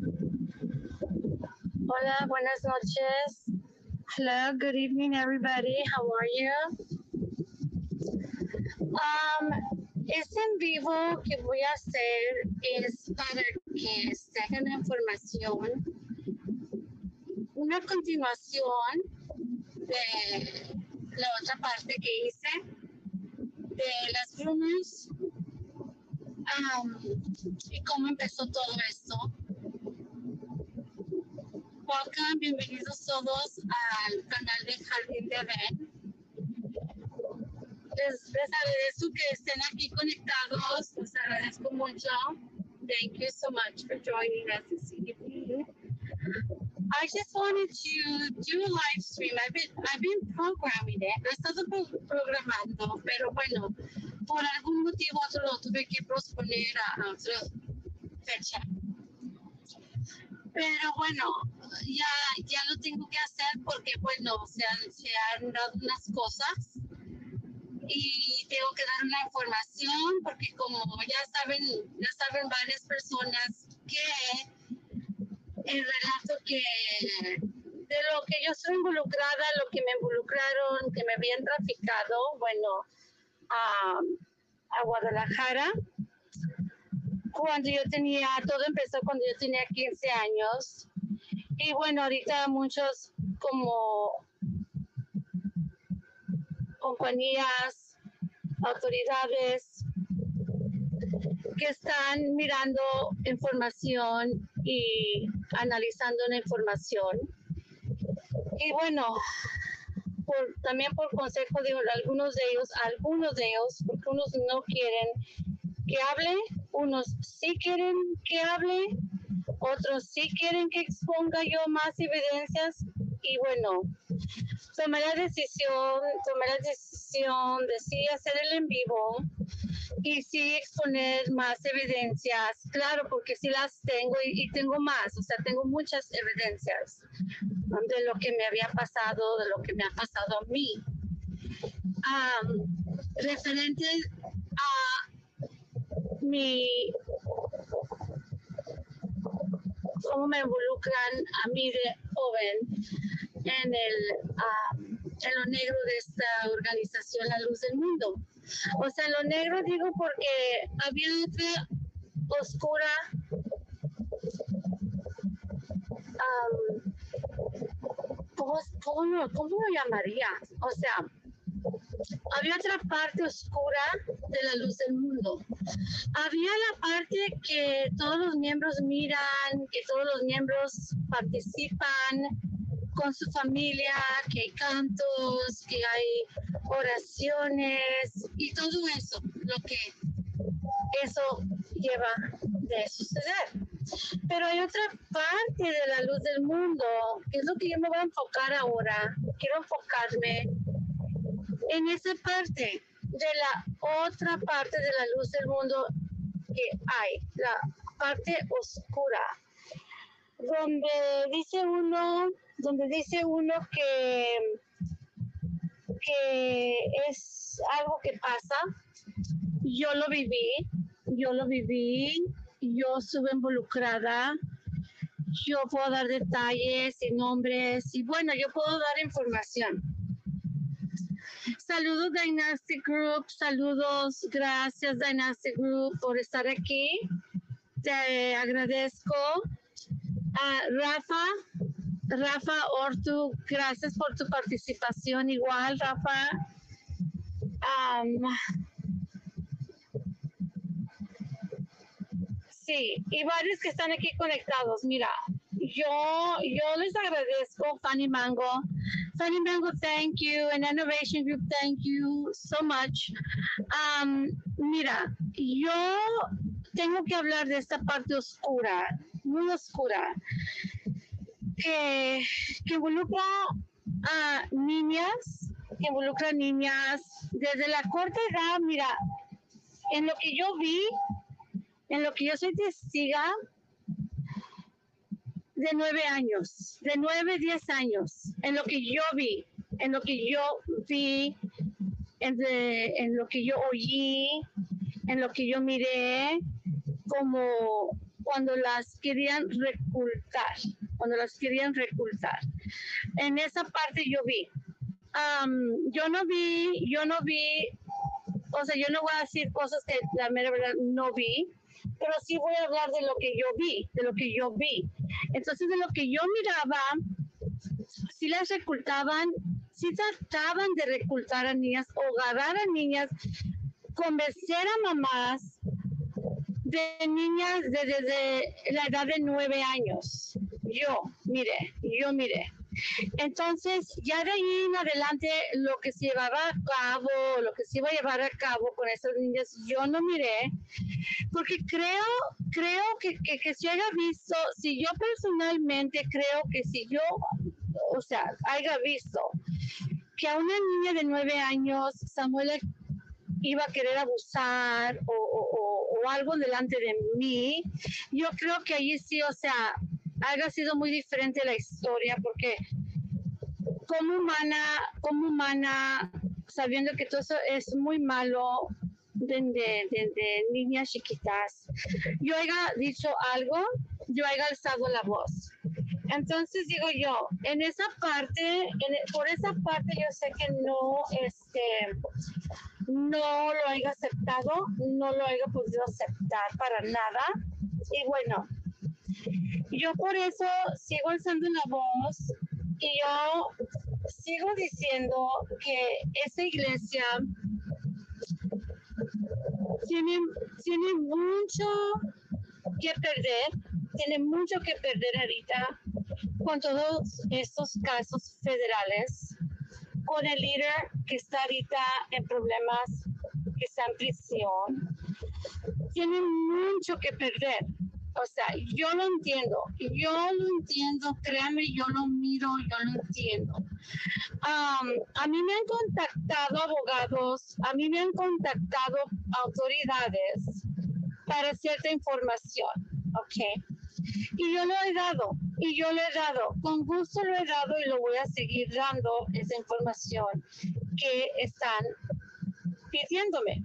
Hola, buenas noches. Hello, good evening, everybody. How are you? Este en vivo que voy a hacer es para que tengan información, una continuación de la otra parte que hice de las rumors y cómo empezó todo esto. Welcome, bienvenidos todos al canal de Jardín de Ben. Les agradezco que estén aquí conectados, les agradezco mucho. Thank you so much for joining us this evening. I just wanted to do a live stream. I've been programming it. Lo he estado programando, pero bueno, por algún motivo otro lo tuve que posponer a otra fecha. Pero bueno, ya lo tengo que hacer porque bueno, se han dado unas cosas y tengo que dar una información porque como ya saben varias personas que el relato que de lo que yo soy involucrada, lo que me involucraron, que me habían traficado, bueno, a Guadalajara. Todo empezó cuando yo tenía 15 años. Y bueno, ahorita muchos como compañías, autoridades que están mirando información y analizando la información. Y bueno, también por consejo de algunos de ellos, porque unos no quieren que hable, unos sí quieren que hable, otros sí quieren que exponga yo más evidencias y bueno, tomé la decisión de sí hacer el en vivo y sí exponer más evidencias, claro, porque sí las tengo y tengo más, o sea, tengo muchas evidencias de lo que me había pasado, de lo que me ha pasado a mí. Referente a cómo me involucran a mí de joven en lo negro de esta organización La Luz del Mundo. O sea, lo negro digo porque había otra oscura, ¿cómo lo llamaría? O sea, había otra parte oscura de La Luz del Mundo. Había la parte que todos los miembros miran, que todos los miembros participan con su familia, que hay cantos, que hay oraciones y todo eso, lo que eso lleva de suceder. Pero hay otra parte de La Luz del Mundo, que es lo que yo me voy a enfocar ahora. Quiero enfocarme en esa parte de la otra parte de La Luz del Mundo que hay, la parte oscura, donde dice uno que es algo que pasa. Yo lo viví, yo estuve involucrada, yo puedo dar detalles y nombres y bueno, yo puedo dar información. Saludos Dynasty Group, saludos, gracias Dynasty Group por estar aquí. Te agradezco. Rafa Ortu, gracias por tu participación. Igual, Rafa. Sí, y varios que están aquí conectados. Mira, yo les agradezco, Fanny Mango. Fanny Mango, thank you. And Innovation Group, thank you so much. Mira, yo tengo que hablar de esta parte oscura, muy oscura, que involucra a niñas, desde la corta edad. Mira, en lo que yo vi, en lo que yo soy testiga, de 9 años, de 9, 10 años, en lo que yo vi, en lo que yo oí, en lo que yo miré, como cuando las querían reclutar, En esa parte yo vi. Yo no vi, o sea, yo no voy a decir cosas que la mera verdad no vi, pero sí voy a hablar de lo que yo vi. Entonces, de lo que yo miraba, sí las reclutaban, sí trataban de reclutar a niñas o agarrar a niñas, convencer a mamás de niñas desde la edad de 9 años. Yo miré. Entonces, ya de ahí en adelante, lo que se iba a llevar a cabo con esas niñas, yo no miré, porque creo que si haya visto, si yo personalmente creo que si yo, o sea, haya visto que a una niña de 9 años, Samuel iba a querer abusar o algo delante de mí, yo creo que allí sí, o sea, haya sido muy diferente la historia, porque como humana, sabiendo que todo eso es muy malo de niñas chiquitas, yo haya dicho algo, yo haya alzado la voz. Entonces digo yo, en esa parte, por esa parte yo sé que no lo haya aceptado, no lo haya podido aceptar para nada. Y bueno, yo por eso sigo alzando la voz y yo sigo diciendo que esa iglesia tiene mucho que perder ahorita con todos estos casos federales, con el líder que está ahorita en problemas, que está en prisión. Tiene mucho que perder. O sea, yo lo entiendo, créanme, yo lo miro, yo lo entiendo. A mí me han contactado abogados, a mí me han contactado autoridades para cierta información, ¿ok? Y yo lo he dado, con gusto lo he dado y lo voy a seguir dando esa información que están pidiéndome.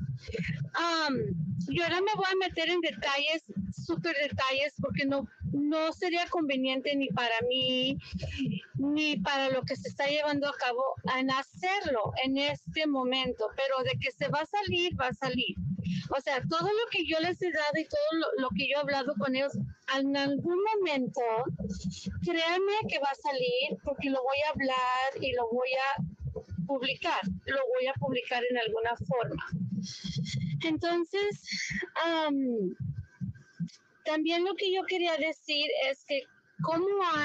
Yo ahora me voy a meter en detalles, súper detalles, porque no sería conveniente ni para mí, ni para lo que se está llevando a cabo en hacerlo en este momento, pero de que se va a salir, va a salir. O sea, todo lo que yo les he dado y todo lo que yo he hablado con ellos, en algún momento, créanme que va a salir, porque lo voy a hablar y lo voy a publicar en alguna forma. Entonces, también lo que yo quería decir es que como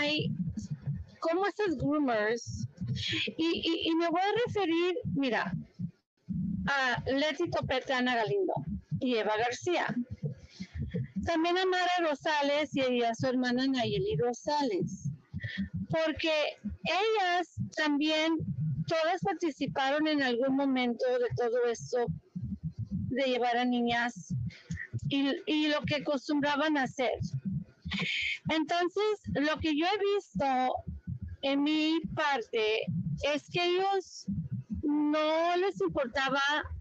estos groomers, y me voy a referir, mira, a Leti Topete, Ana Galindo y Eva García. También a Mara Rosales y a su hermana Nayeli Rosales. Porque ellas también, todas participaron en algún momento de todo esto, de llevar a niñas y lo que acostumbraban a hacer. Entonces, lo que yo he visto en mi parte es que ellos no les importaba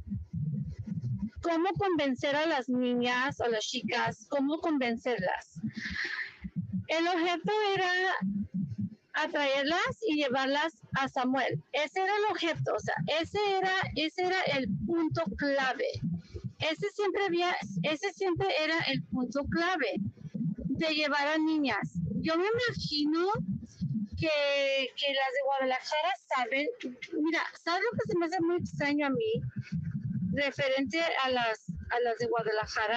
cómo convencer a las niñas o las chicas, cómo convencerlas. El objeto era atraerlas y llevarlas a Samuel. Ese era el objeto, o sea, ese era el punto clave. Ese siempre era el punto clave de llevar a niñas. Yo me imagino que las de Guadalajara saben, mira, ¿sabes lo que se me hace muy extraño a mí? Referente a las de Guadalajara,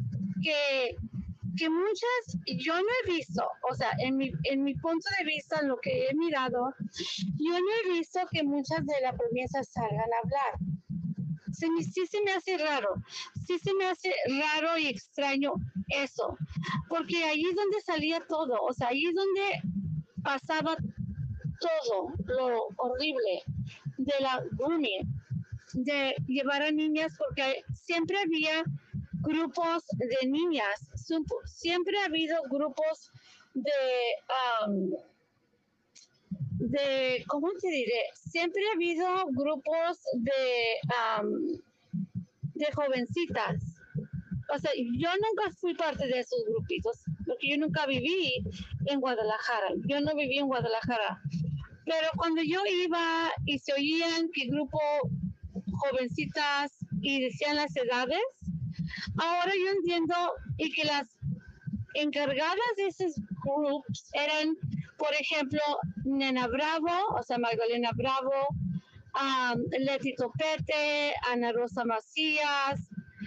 que muchas, yo no he visto, o sea, en mi punto de vista, lo que he mirado, yo no he visto que muchas de la provincia salgan a hablar. Sí se me hace raro y extraño eso, porque ahí es donde salía todo, o sea, ahí es donde pasaba todo lo horrible de la grooming, de llevar a niñas, porque siempre había grupos de niñas, siempre ha habido grupos ¿cómo te diré? Siempre ha habido grupos de jovencitas, o sea, yo nunca fui parte de esos grupitos, porque yo nunca viví en Guadalajara, yo no viví en Guadalajara, pero cuando yo iba y se oían que grupo jovencitas y decían las edades, ahora yo entiendo y que las encargadas de esos grupos eran, por ejemplo, Nena Bravo, o sea, Magdalena Bravo, Leti Topete, Ana Rosa Macías,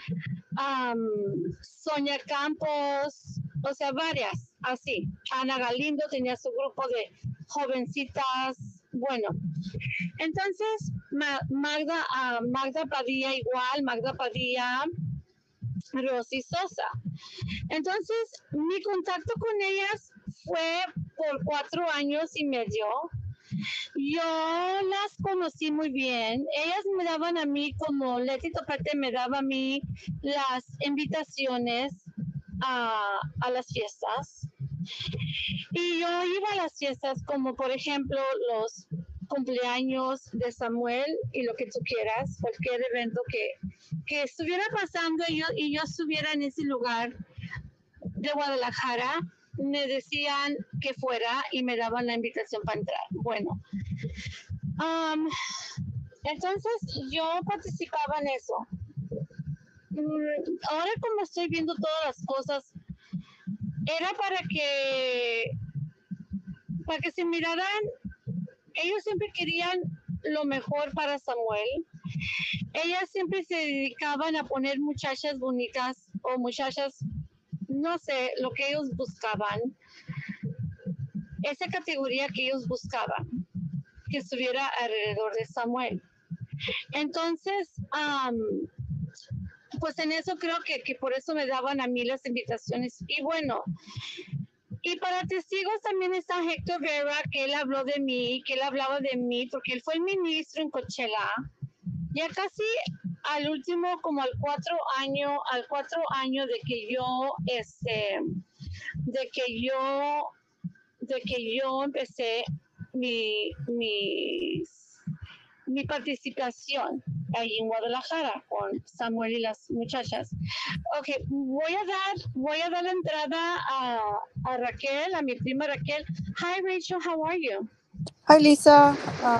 Sonia Campos, o sea, varias, así. Ana Galindo tenía su grupo de jovencitas, bueno. Entonces, Magda Padilla igual, Magda Padilla, Rosy Sosa. Entonces, mi contacto con ellas fue por 4 años y medio. Yo las conocí muy bien. Ellas me daban a mí, como Leti Topete me daba a mí las invitaciones a las fiestas. Y yo iba a las fiestas como, por ejemplo, los cumpleaños de Samuel y lo que tú quieras, cualquier evento que estuviera pasando y yo estuviera en ese lugar de Guadalajara, me decían que fuera y me daban la invitación para entrar. Bueno, entonces yo participaba en eso. Ahora como estoy viendo todas las cosas, era para que se miraran, ellos siempre querían lo mejor para Samuel. Ellas siempre se dedicaban a poner muchachas bonitas o muchachas, no sé, lo que ellos buscaban, esa categoría que ellos buscaban, que estuviera alrededor de Samuel. Entonces, pues en eso creo que por eso me daban a mí las invitaciones. Y bueno, y para testigos también está Héctor Vera, que él habló de mí, que él hablaba de mí, porque él fue el ministro en Coachella. Ya casi al último, como al 4 años de que yo empecé mi participación ahí en Guadalajara con Samuel y las muchachas. Ok, voy a dar la entrada a Raquel, a mi prima Raquel. Hi Rachel, how are you? Hi, Lisa.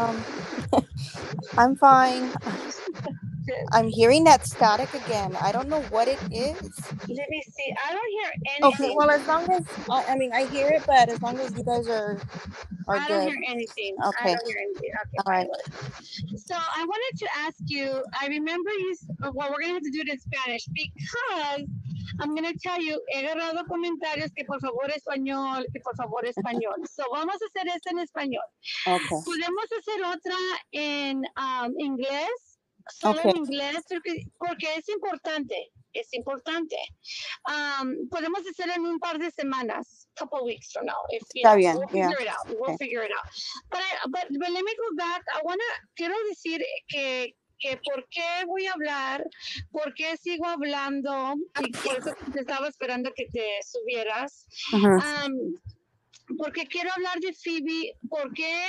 I'm fine. I'm hearing that static again. I don't know what it is. Let me see. I don't hear Okay, anything. well, as long as I hear it, but as long as you guys are I don't good. hear anything. Okay. I don't hear anything. Okay, All right. So I wanted to ask you, I remember you, well, we're going to have to do it in Spanish because I'm going to tell you, he agarrado comentarios que por favor español, que por favor español. So vamos a hacer esto en español. Okay. Podemos hacer otra en inglés, solo Okay. en inglés, porque es importante. Es importante. Podemos hacer en un par de semanas, couple weeks from now. If you know, we'll figure it out. We'll figure it out. But let me go back. Quiero decir que por qué voy a hablar, por qué sigo hablando, y por eso te estaba esperando que te subieras. Porque quiero hablar de Phoebe, porque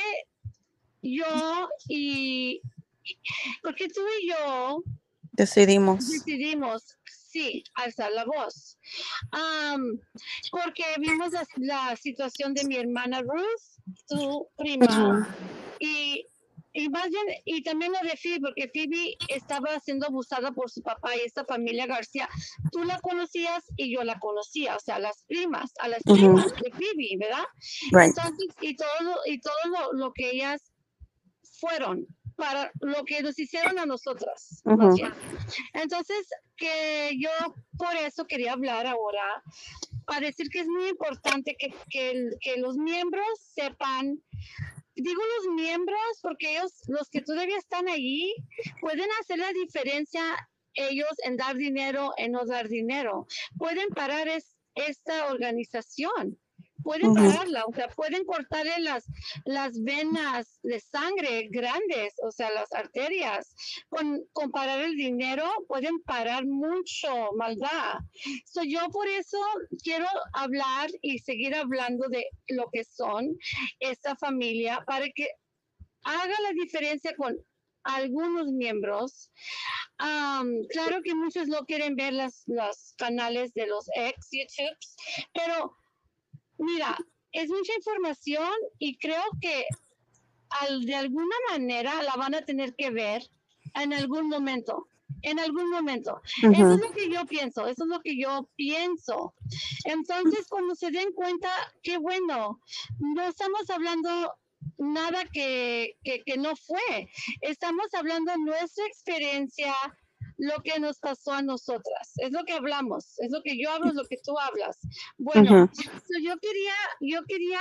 porque tú y yo decidimos, sí, alzar la voz. Porque vimos la situación de mi hermana Ruth, tu prima, y más bien, y también lo de Phoebe, porque Phoebe estaba siendo abusada por su papá y esta familia García. Tú la conocías y yo la conocía, o sea, a las primas de Phoebe, ¿verdad? Right. Entonces, y todo lo que ellas fueron, para lo que nos hicieron a nosotras. Entonces, que yo por eso quería hablar ahora, para decir que es muy importante que los miembros sepan. Digo los miembros porque ellos, los que todavía están allí, pueden hacer la diferencia ellos en dar dinero, en no dar dinero. Pueden parar esta organización. Pueden pararla, o sea, pueden cortarle las venas de sangre grandes, o sea, las arterias. Con parar el dinero, pueden parar mucho maldad. Yo por eso quiero hablar y seguir hablando de lo que son esta familia, para que haga la diferencia con algunos miembros. Claro que muchos no quieren ver los canales de los ex YouTubes, pero mira, es mucha información y creo que de alguna manera la van a tener que ver en algún momento. En algún momento. Eso es lo que yo pienso, eso es lo que yo pienso. Entonces, cuando se den cuenta, qué bueno, no estamos hablando nada que no fue, estamos hablando nuestra experiencia, lo que nos pasó a nosotras, es lo que hablamos, es lo que yo hablo, es lo que tú hablas. Bueno, yo quería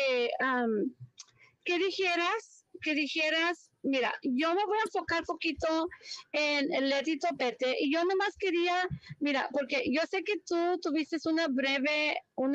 que dijeras, mira, yo me voy a enfocar un poquito en el Leti Topete y yo nomás quería, mira, porque yo sé que tú tuviste una breve,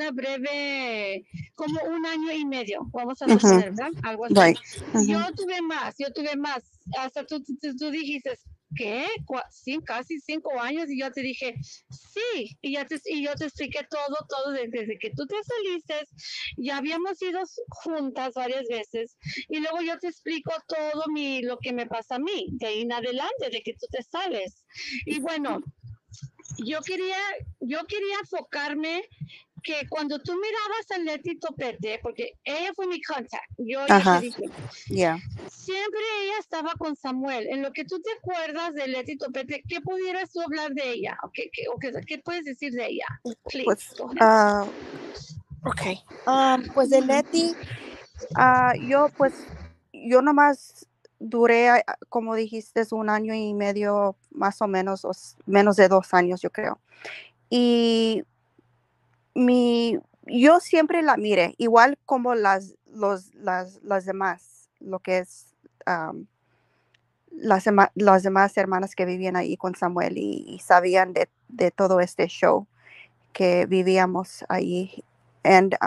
como 1 año y medio, vamos a suponer, ¿verdad? Algo así. Right. Yo tuve más, hasta tú dijiste, ¿qué? Sí, casi 5 años y yo te dije, sí, y yo te expliqué todo desde que tú te saliste, ya habíamos ido juntas varias veces y luego yo te explico todo lo que me pasa a mí, de ahí en adelante, de que tú te sales. Y bueno, yo quería enfocarme que cuando tú mirabas a Leti Topete, porque ella fue mi contact, yo ya te dije, siempre ella estaba con Samuel. En lo que tú te acuerdas de Leti Topete, ¿qué pudieras tú hablar de ella? ¿Qué puedes decir de ella? Please, Pues, pues de Leti, yo nomás duré, como dijiste, 1 año y medio, más o menos, menos de 2 años, yo creo. Y yo siempre la miré, igual como las demás, lo que es las demás hermanas que vivían ahí con Samuel y sabían de todo este show que vivíamos ahí. And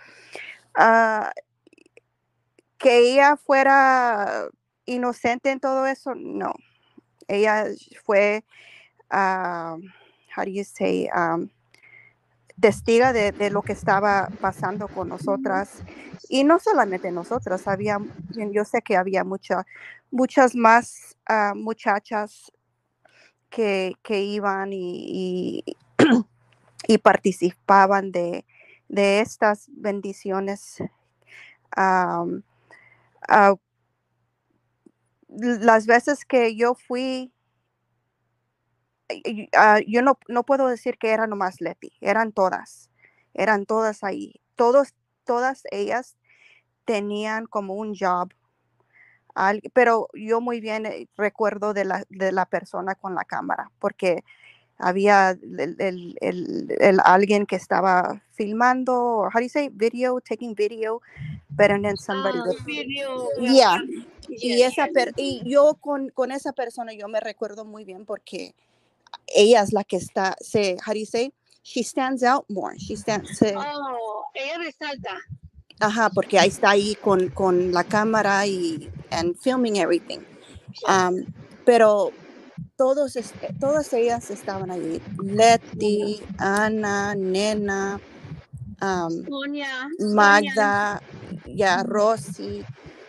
que ella fuera inocente en todo eso, no. Ella fue, how do you say, testiga de lo que estaba pasando con nosotras. Y no solamente nosotras, yo sé que había muchas más muchachas que iban y participaban de estas bendiciones. Las veces que yo fui, yo no puedo decir que era nomás Leti, eran todas ahí. Todas ellas tenían como un job, pero yo muy bien recuerdo de la persona con la cámara, porque había alguien que estaba filmando, or how do you say, taking video, but then somebody video. yeah. Y yo con esa persona yo me recuerdo muy bien porque ella es la que how do you say, she stands out more, Ella resalta. Ajá, porque ahí está ahí con la cámara y and filming everything. Pero todas ellas estaban ahí. Leti, Ana, Nena, Magda, Rosy.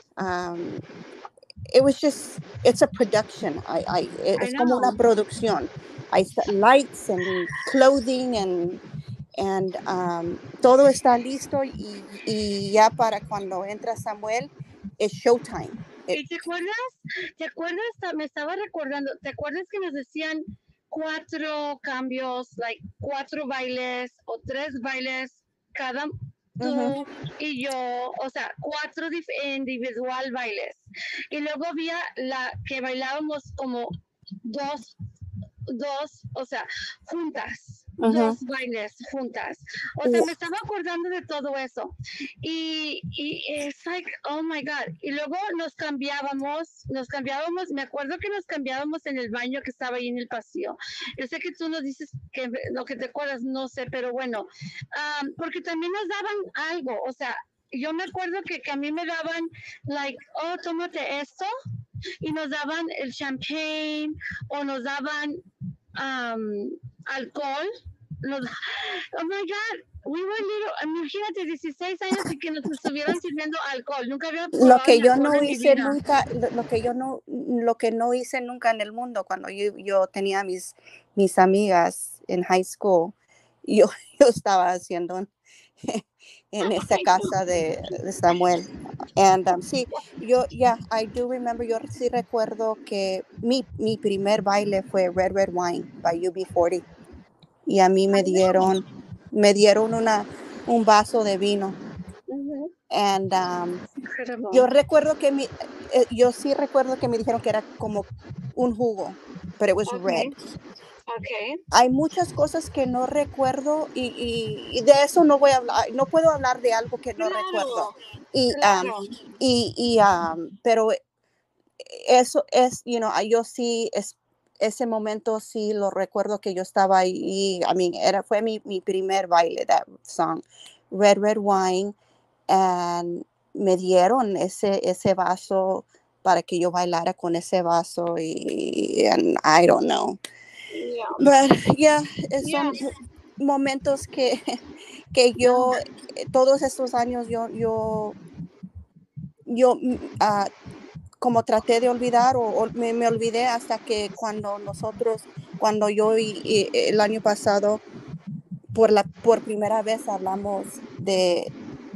It's a production. Es como una producción. Hay lights and clothing and todo está listo y ya para cuando entra Samuel es showtime. ¿Y te acuerdas? Me estaba recordando, ¿te acuerdas que nos decían 4 cambios, 4 bailes o 3 bailes cada tú y yo, o sea, 4 individual bailes? Y luego había la que bailábamos como dos, o sea, juntas. 2 bailes juntas. O sea, me estaba acordando de todo eso. Y es like, oh my God. Y luego nos cambiábamos, me acuerdo que nos cambiábamos en el baño que estaba ahí en el pasillo. Yo sé que tú nos dices que lo que te acuerdas, no sé, pero bueno, porque también nos daban algo, o sea, yo me acuerdo que a mí me daban, oh, tómate esto, y nos daban el champagne, o nos daban alcohol. Oh my God, We were little, imagínate, 16 años y que nos estuvieran sirviendo alcohol. Nunca había Lo probado que ni yo alcohol no en mi hice vida. nunca, lo que no hice nunca en el mundo cuando yo tenía mis amigas en high school, yo, yo estaba haciendo en esa casa de Samuel. And sí, I do remember, yo sí recuerdo que mi primer baile fue Red Red Wine by UB40 y a mí me dieron un vaso de vino. And Incredible. yo sí recuerdo que me dijeron que era como un jugo, but it was red. Okay. Hay muchas cosas que no recuerdo y de eso no voy a hablar, no puedo hablar de algo que no recuerdo. Y, Claro. pero eso es, yo sí, ese momento sí lo recuerdo que yo estaba ahí, fue mi primer baile, that song, Red Red Wine, and me dieron ese vaso para que yo bailara con ese vaso and I don't know. Yeah. But yeah, Yeah. son momentos que yo, todos estos años, yo como traté de olvidar o me olvidé hasta que cuando yo y el año pasado, por primera vez hablamos de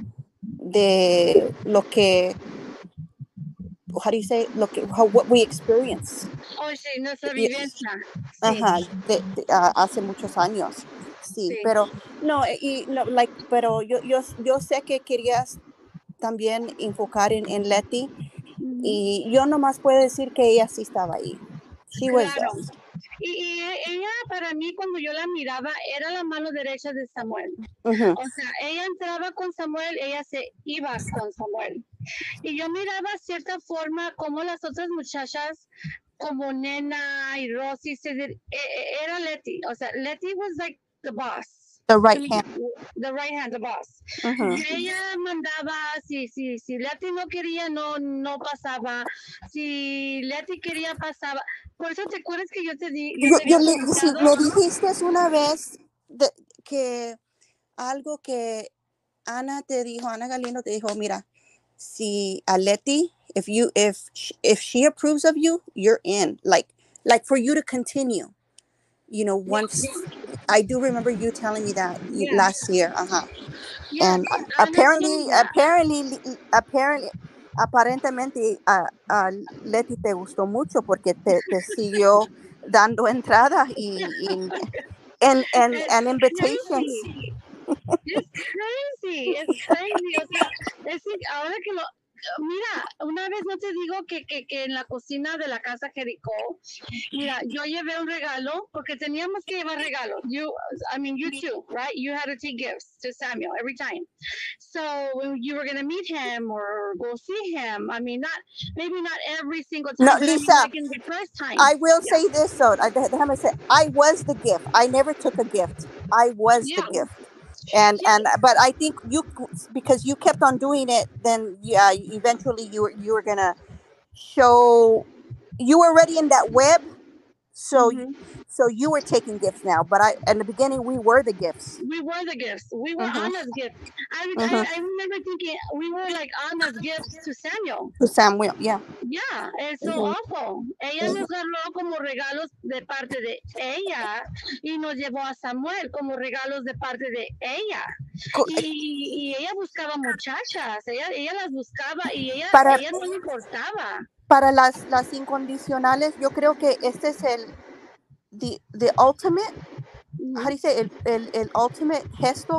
lo que, how do you say, what we experience. Oh, sí, nuestra Y- vivencia. Sí. Ajá, hace muchos años. Sí, Sí. pero no, pero yo sé que querías también enfocar en Leti y yo nomás puedo decir que ella sí estaba ahí. She was Claro. there. Y ella, para mí, cuando yo la miraba, era la mano derecha de Samuel. Ujú. O sea, ella entraba con Samuel, ella se iba con Samuel. Y yo miraba cierta forma como las otras muchachas, como Nena y Rosy, era Leti. O sea, Leti was like the boss. The right hand. The right hand, the boss. Ujú. Y ella mandaba, si Leti no quería, no pasaba. Si Leti quería, pasaba. Por eso te acuerdas que yo te había Sí, preguntado. me dijiste una vez que algo que Ana Galindo te dijo, mira, si a Leti, if she approves of you, you're in. Like for you to continue. Once I do remember you telling me that last year. Uh-huh. Yeah, And Ana told me that. aparentemente a Leti te gustó mucho porque te siguió dando entrada and invitations. It's crazy. It's crazy. O sea, ahora que mira, una vez no te digo que en la cocina de la casa Jericó, mira, yo llevé un regalo porque teníamos que llevar regalos. You too, right? You had to take gifts to Samuel every time. So when you were gonna meet him or go see him, maybe not every single time, No, but Lisa, like in the first time. I will say this though. Déjame say, I was the gift. I never took a gift. I was the gift. But I think because you kept on doing it, then eventually you were gonna show you were already in that web. So so you were taking gifts now, but in the beginning we were the gifts. We were the gifts. We were Anna's gift. I remember thinking we were like Anna's gifts to Samuel. To Samuel, yeah. Yeah, it's so awful. Ella nos agarró como regalos de parte de ella y nos llevó a Samuel como regalos de parte de ella. Y ella buscaba muchachas, ella las buscaba y ella no le importaba. Para las incondicionales, yo creo que este es the ultimate, how do you say, el ultimate gesto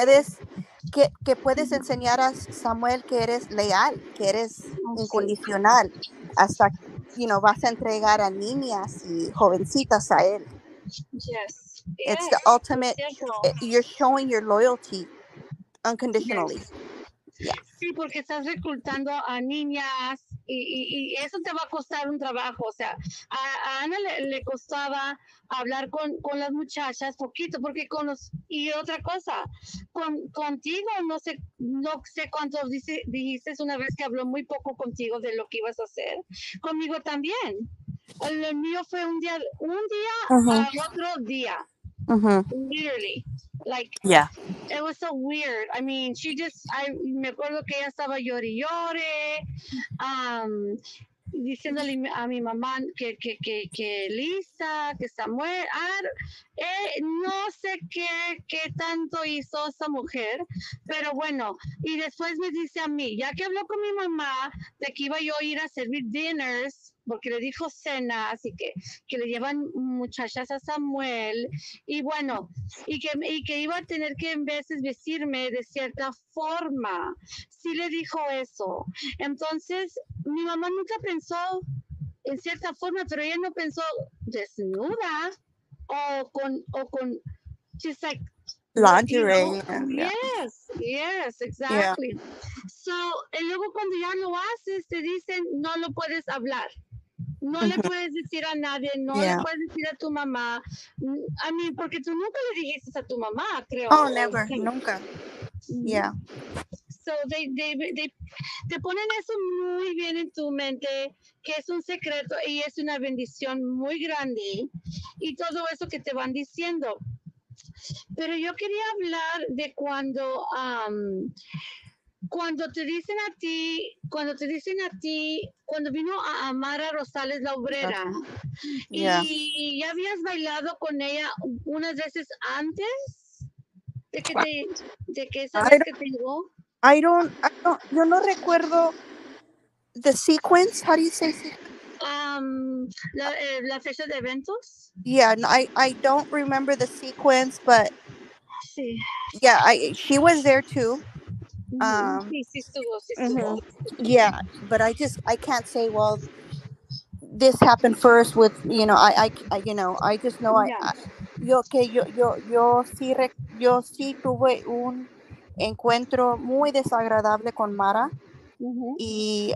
que puedes enseñar a Samuel que eres leal, que eres incondicional, hasta vas a entregar a niñas y jovencitas a él. Yes. It's the ultimate. You're showing your loyalty unconditionally. Yes. Yeah. Sí, porque estás reclutando a niñas y eso te va a costar un trabajo. O sea, a Ana le costaba hablar con las muchachas poquito, porque y otra cosa, contigo no sé cuántos dijiste una vez que habló muy poco contigo de lo que ibas a hacer. Conmigo también. El mío fue un día al otro día. Literally. Like, Yeah. it was so weird. I mean, me acuerdo que ella estaba llore y llore, diciéndole a mi mamá que Lisa, que Samuel, no sé qué tanto hizo esa mujer, pero bueno, y después me dice a mí, ya que habló con mi mamá de que iba yo a ir a servir dinners, porque le dijo cenas y que le llevan muchachas a Samuel, y bueno, y que iba a tener que en veces vestirme de cierta forma. Sí le dijo eso. Entonces, mi mamá nunca pensó en cierta forma, pero ella no pensó desnuda o con just like Lingerie. Yes, exactly. So, y luego cuando ya lo haces, te dicen, no lo puedes hablar. No le puedes decir a nadie, no le puedes decir a tu mamá. I mean, porque tú nunca le dijiste a tu mamá, creo. Oh, never, nunca. Yeah. So te ponen eso muy bien en tu mente, que es un secreto y es una bendición muy grande y todo eso que te van diciendo. Pero yo quería hablar de cuando te dicen a ti, cuando vino a Amara Rosales la obrera, y ya habías bailado con ella unas veces antes de que esa vez que te llegó. Yo no recuerdo the sequence. How do you say sequence? La fecha de eventos. Yeah, no, I don't remember the sequence, but Sí. yeah, she was there too. Sí estuvo. Yeah, but I can't say, well, this happened first with, I just know yo sí tuve un encuentro muy desagradable con Mara y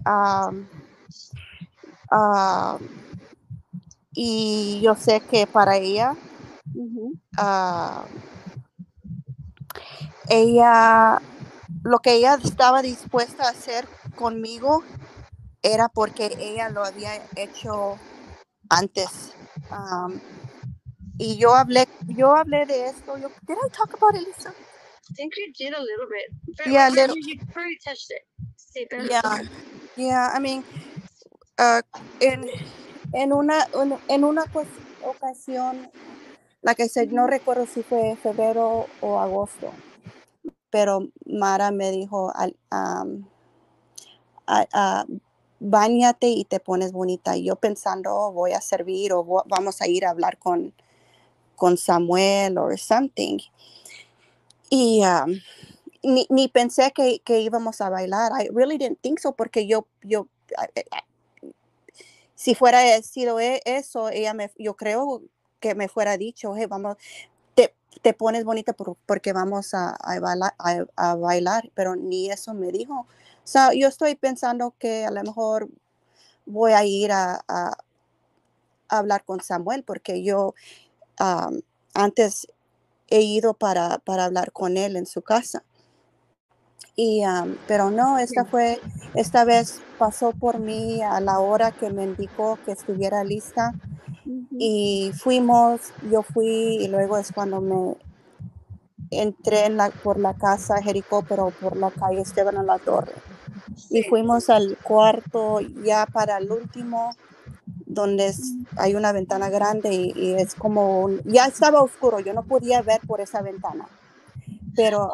y yo sé que para ella lo que ella estaba dispuesta a hacer conmigo era porque ella lo había hecho antes. Y yo hablé de esto. Did I talk about it, Lisa? I think you did a little bit. Yeah, you pretty touched it. Sí, pero yeah. I mean, en una ocasión, like I said, no recuerdo si fue febrero o agosto, pero Mara me dijo, báñate y te pones bonita. Y yo pensando, voy a servir o vamos a ir a hablar con Samuel or something. Y ni pensé que íbamos a bailar. I really didn't think so, porque yo si fuera sido eso, yo creo que me fuera dicho, hey, vamos, te pones bonita porque vamos a bailar, pero ni eso me dijo. So, yo estoy pensando que a lo mejor voy a ir a hablar con Samuel, porque yo antes he ido para hablar con él en su casa. Pero no, esta vez pasó por mí a la hora que me indicó que estuviera lista. Y yo fui y luego es cuando me entré por la casa Jericó, pero por la calle Esteban a la Torre. Sí. Y fuimos al cuarto ya para el último, donde hay una ventana grande y es como, ya estaba oscuro, yo no podía ver por esa ventana. Pero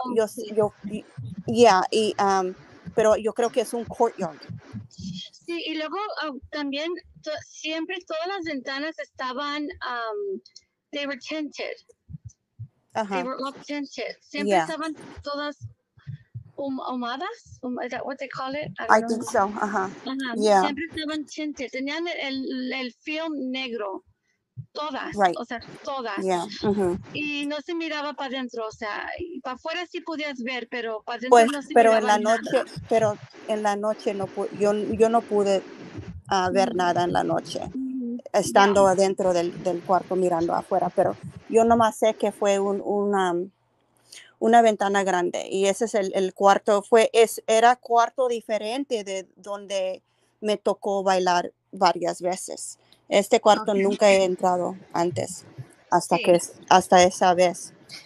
pero yo creo que es un courtyard. Sí, y luego también siempre todas las ventanas estaban, they were tinted. They were all tinted. Siempre estaban todas ahumadas. Is that what they call it? I think so. Yeah. Siempre estaban tinted. Tenían el film negro. Todas, right. O sea, todas. Yeah. Y no se miraba para adentro, o sea, para afuera sí podías ver, pero para adentro pues, no se pero miraba en la noche, nada. Pero en la noche yo no pude ver nada en la noche, estando adentro del cuarto mirando afuera, pero yo nomás sé que fue una ventana grande y ese es el cuarto, era cuarto diferente de donde me tocó bailar varias veces. Este cuarto nunca he entrado antes, hasta esa vez.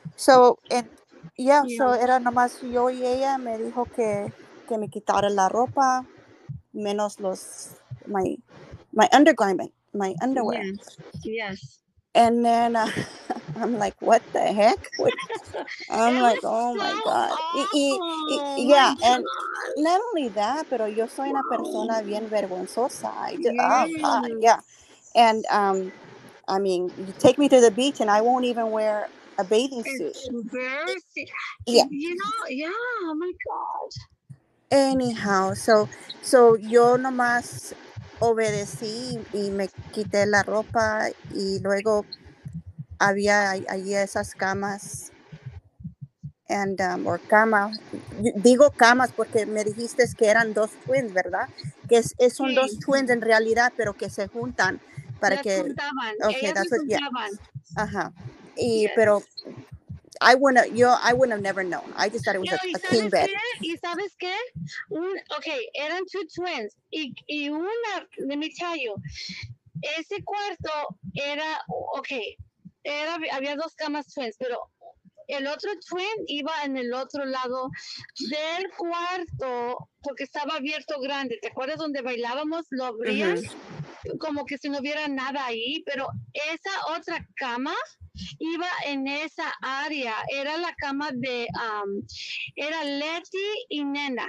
So, yeah, Yeah. so era nomás yo y ella. Me dijo que me quitara la ropa, menos my undergarment, my underwear. Yes. Yes. And then I'm like, what the heck? I'm It like, was oh so my God. awful. My Yeah, and God. not only that, pero yo soy una persona bien vergonzosa. Oh God, Yes. yeah. And I mean, you take me to the beach and I won't even wear a bathing suit. It's embarrassing. Yeah. Yeah, oh my God. Anyhow, so yo nomás obedecí y me quité la ropa y luego había allí esas camas and or cama. Digo camas porque me dijiste que eran dos twins, ¿verdad? Que son dos Sí, twins en realidad, pero que se juntan para las que. juntaban. Okay, Ellas se that's what. Yeah. juntaban. Ajá. Yes. Pero I wouldn't have never known. I just thought it was Yo, a king bed. ¿Y sabes qué? Eran two twins. Y una, let me tell you, ese cuarto era, había dos camas twins, pero el otro twin iba en el otro lado del cuarto porque estaba abierto grande. ¿Te acuerdas donde bailábamos? Lo abrían como que si no hubiera nada ahí, pero esa otra cama iba en esa área. Era la cama de, era Leti y Nena.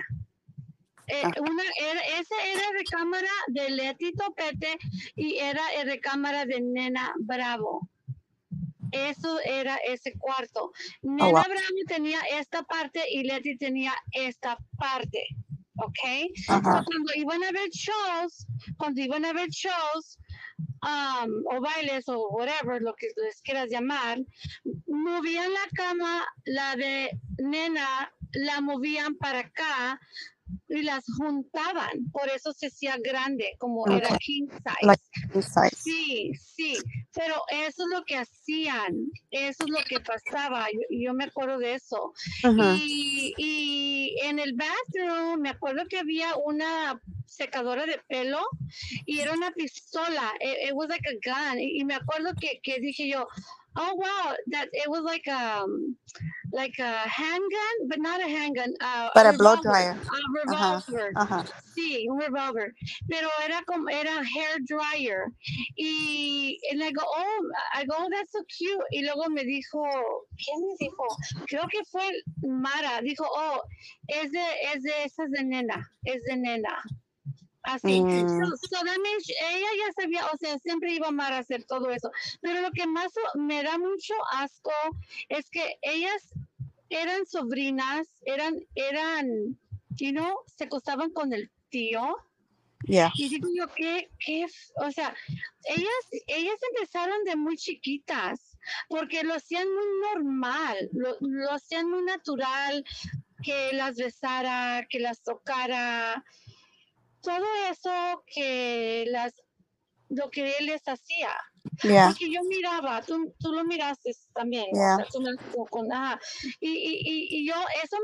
Esa era recámara de Leti Topete y era recámara de Nena Bravo. Eso era ese cuarto. Nena Bravo tenía esta parte y Leti tenía esta parte. ¿Ok? So, cuando iban a ver shows, o bailes o whatever, lo que les quieras llamar, movían la cama, la de Nena, la movían para acá y las juntaban, por eso se hacía grande, como era king size. Like king size. Sí, pero eso es lo que hacían, eso es lo que pasaba, yo me acuerdo de eso. Y en el bathroom, me acuerdo que había una secadora de pelo y era una pistola, it was like a gun, y me acuerdo que dije yo, oh wow, that it was like a handgun, but not a handgun, But a a blow revolver. dryer. A revolver. Sí, un revolver. Pero era hair dryer. Y I go, oh, that's so cute. Y luego me dijo, ¿quién me dijo? Creo que fue Mara. Dijo, oh, es de Nena. Es de Nena. Así. So that means ella ya sabía, o sea, siempre iba Mara a hacer todo eso. Pero lo que más me da mucho asco es que ellas eran sobrinas, eran, se acostaban con el tío. Yeah. Y digo yo, o sea, ellas empezaron de muy chiquitas, porque lo hacían muy normal, lo hacían muy natural, que las besara, que las tocara, todo eso lo que él les hacía. Yeah. Porque yo miraba, tú lo miraste también, Yeah. o sea, tú me con y yo, eso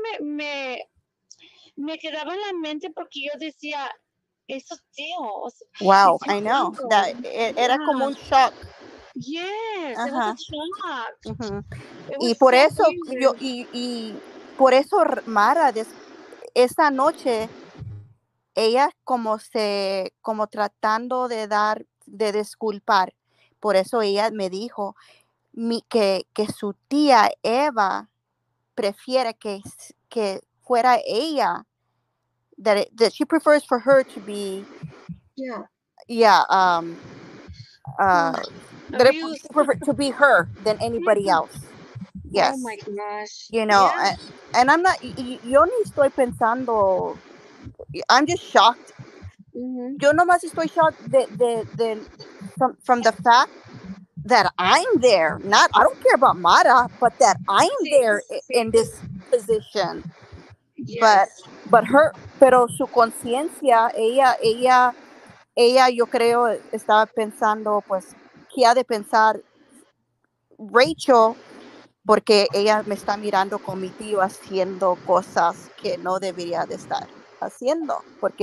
me quedaba en la mente porque yo decía, esos tíos. Wow, I know. That era como un shock. Yes, it was a shock. Y por eso y por eso Mara esa noche ella como tratando de disculpar. Por eso ella me dijo que su tía Eva prefiere que fuera ella, that she prefers for her to be to be her than anybody else. Yes. Oh my gosh. You know, and I'm not, yo ni estoy pensando, I'm just shocked. Yo nomás estoy shocked from the fact that I'm there. I don't care about Mara, but that I'm there in this position. Yes. Pero su conciencia, ella yo creo estaba pensando, pues, ¿qué ha de pensar Rachel? Porque ella me está mirando con mi tío haciendo cosas que no debería de estar haciendo, porque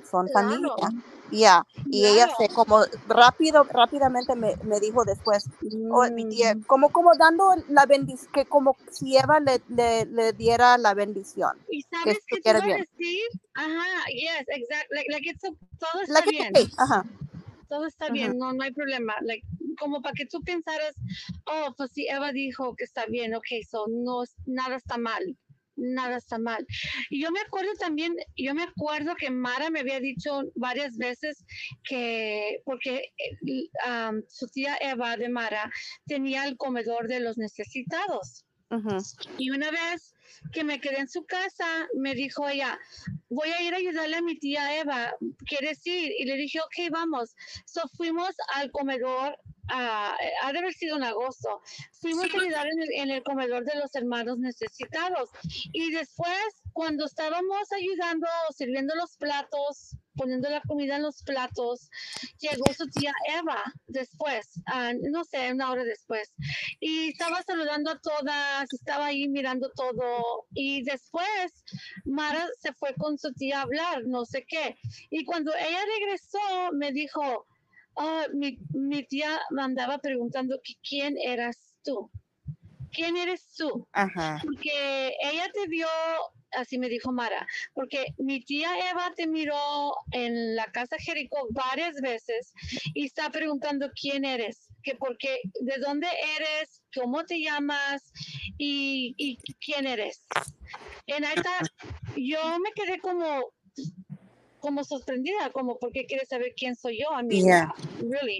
son familia. Claro, Ya, y ella claro. se como rápidamente me dijo después, oh, mi tía, Mm. como dando la bendición, que como si Eva le diera la bendición, ¿Y que sabes qué te estuviera iba a bien. decir? Ajá, yes, exactly. Todo La está que bien. sí, ajá. Todo está Ujú. bien, no hay problema. Como para que tú pensaras, oh, pues si Eva dijo que está bien, ok, so no, nada está mal, nada está mal. Y yo me acuerdo también, yo me acuerdo que Mara me había dicho varias veces que, porque su tía Eva de Mara tenía el comedor de los necesitados. Ujú. Y una vez que me quedé en su casa, me dijo ella, voy a ir a ayudarle a mi tía Eva, ¿quieres ir? Y le dije, ok, vamos. So fuimos al comedor, ha de haber sido en agosto, fuimos a ayudar en el comedor de los hermanos necesitados. Y después, cuando estábamos ayudando, sirviendo los platos, poniendo la comida en los platos, llegó su tía Eva después, no sé, una hora después y estaba saludando a todas, estaba ahí mirando todo y después Mara se fue con su tía a hablar, no sé qué. Y cuando ella regresó, me dijo, oh, mi tía me andaba preguntando que quién eras tú. ¿Quién eres tú? Ajá. Porque ella te vio, así me dijo Mara, porque mi tía Eva te miró en la casa Jericó varias veces y está preguntando quién eres, que porque, de dónde eres, cómo te llamas y quién eres. En esta, yo me quedé como sorprendida, como porque quiere saber quién soy yo, I mean, Yeah. really.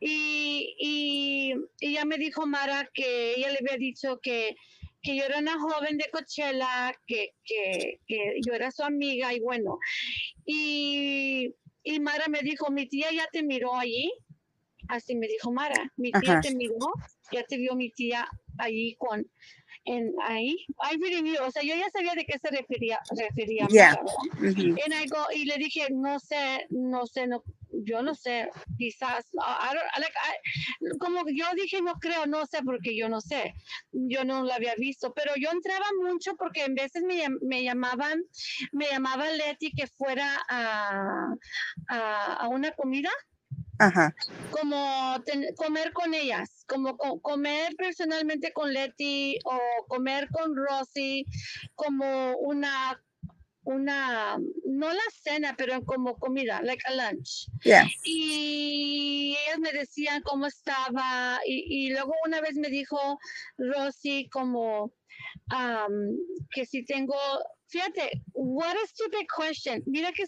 Y ella me dijo Mara que ella le había dicho que yo era una joven de Coachella, que yo era su amiga y bueno. Y Mara me dijo, mi tía ya te miró allí, así me dijo Mara, mi tía Ajá. te miró, ya te vio mi tía allí ahí, I really knew, o sea, yo ya sabía de qué se refería Yeah. Mara, ¿verdad? Ujú. Y le dije, no sé, no, yo no sé, quizás, como yo dije, no creo, no sé, porque yo no sé, yo no la había visto, pero yo entraba mucho porque en veces me llamaba Leti que fuera a una comida Ajá. como comer con ellas, como comer personalmente con Leti o comer con Rosy, como no la cena, pero como comida, like a lunch. Yeah. Y ellas me decían cómo estaba y luego una vez me dijo Rosy como que si tengo, fíjate, what a stupid question, mira que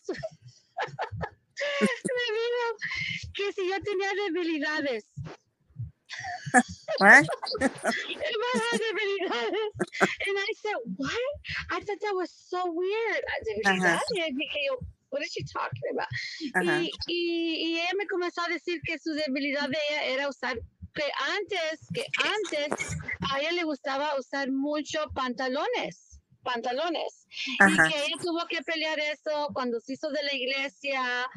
me dijo que si yo tenía debilidades. What? If I had debilidades. And I said, what? I thought that was so weird. Ajá. Debilidades. Dije yo, what is she talking about? Ajá. Y ella me comenzó a decir que su debilidad de ella era usar, que antes a ella le gustaba usar mucho pantalones y Ajá. que ella tuvo que pelear eso cuando se hizo de la iglesia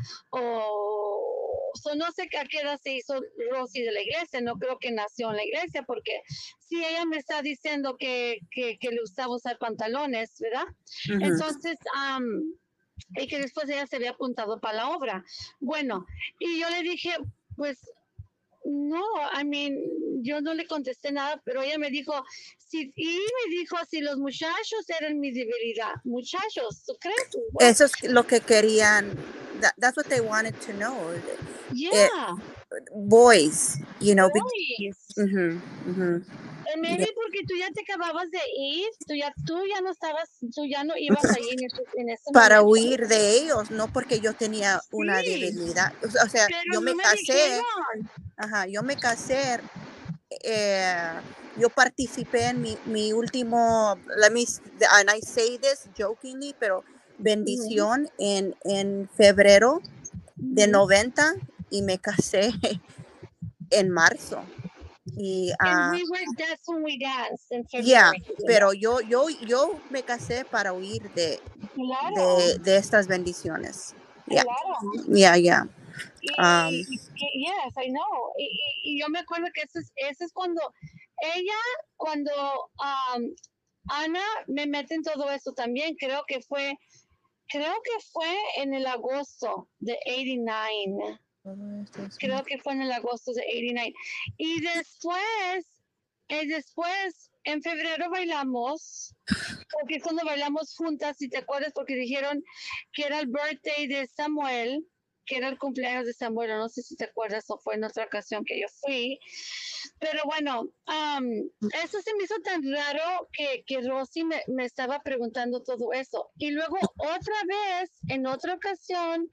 o no sé a qué edad se hizo Rosy de la iglesia, no creo que nació en la iglesia porque si ella me está diciendo que le gustaba usar pantalones, ¿verdad? Ujú. Entonces, y que después ella se había apuntado para la obra. Bueno, y yo le dije, pues no, I mean, yo no le contesté nada, pero ella me dijo, si los muchachos eran mi debilidad, muchachos, ¿tú crees? What? Eso es lo que querían. That's what they wanted to know. Yeah, Boys, you know. boys. Ujú, ujú. Maybe porque tú ya te acababas de ir, tú ya no ibas allí en ese Para momento. huir de ellos, no porque yo tenía una Sí, debilidad. O sea, pero yo no me me casé, dijeron. ajá, yo participé en mi último, and I say this jokingly, pero Ujú, bendición en febrero de ujú. 90 y me casé en marzo. Y And that's when we danced in yeah, February together. pero yo me casé para huir Claro, de estas bendiciones. Yeah, claro. yeah, yeah. Yes, I know. Y yo me acuerdo que ese es cuando Ana me mete en todo eso también, creo que fue creo que fue en el agosto de 89. Creo que fue en el agosto de 89. Y después, en febrero bailamos, porque es cuando bailamos juntas, si te acuerdas, porque dijeron que era el birthday de Samuel, que era el cumpleaños de Samuel, no sé si te acuerdas, o fue en otra ocasión que yo fui. Pero bueno, eso se me hizo tan raro que Rosy me estaba preguntando todo eso. Y luego otra vez, en otra ocasión,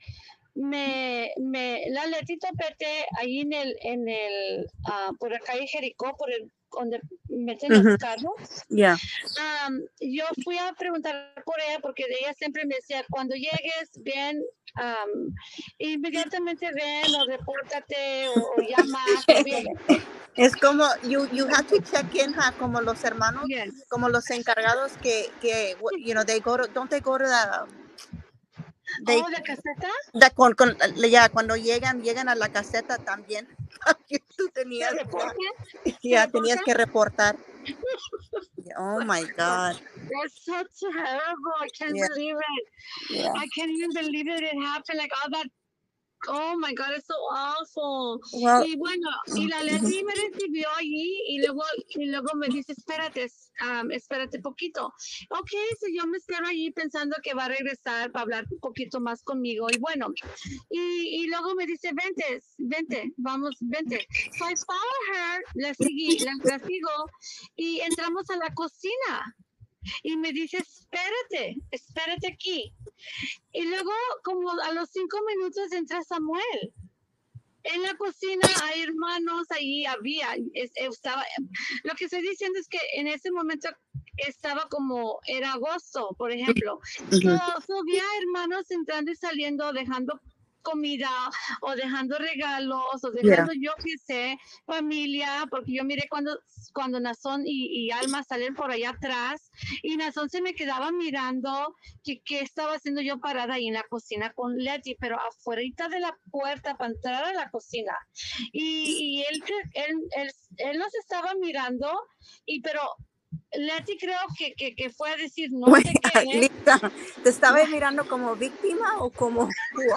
la Leti Topete ahí por la calle Jericó, donde meten los carros. Yeah. Yo fui a preguntar por ella porque ella siempre me decía, cuando llegues, ven, inmediatamente ven o repórtate o llama, o viene. Es como, you have to check in, como los hermanos, Yes. como los encargados que, you know, don't they go to the, ¿La caseta? ya, cuando llegan a la caseta también. Tú tenías, tenías que reportar. Oh my God. That's so terrible. I can't believe it. Yeah. I can't even believe it happened. Like all that. Oh my God, it's so awful. Well, y bueno, y la Leti me recibió allí y luego me dice, espérate poquito. Ok, so yo me espero allí pensando que va a regresar para hablar un poquito más conmigo. Y bueno, y luego me dice, vente, vamos, vente. So I follow her, la sigo y entramos a la cocina. Y me dice, espérate aquí. Y luego, como a los 5 minutos, entra Samuel. En la cocina hay hermanos, ahí estaba. Lo que estoy diciendo es que en ese momento estaba era agosto, por ejemplo. Había hermanos entrando y saliendo, dejando comida o dejando regalos o dejando yo que sé, familia, porque yo miré cuando Nazón y Alma salen por allá atrás y Nazón se me quedaba mirando qué estaba haciendo yo parada ahí en la cocina con Leti, pero afuera de la puerta para entrar a la cocina. Y él nos estaba mirando, pero Leti creo que fue a decir no sé qué. Lisa, ¿te estaba mirando como víctima o como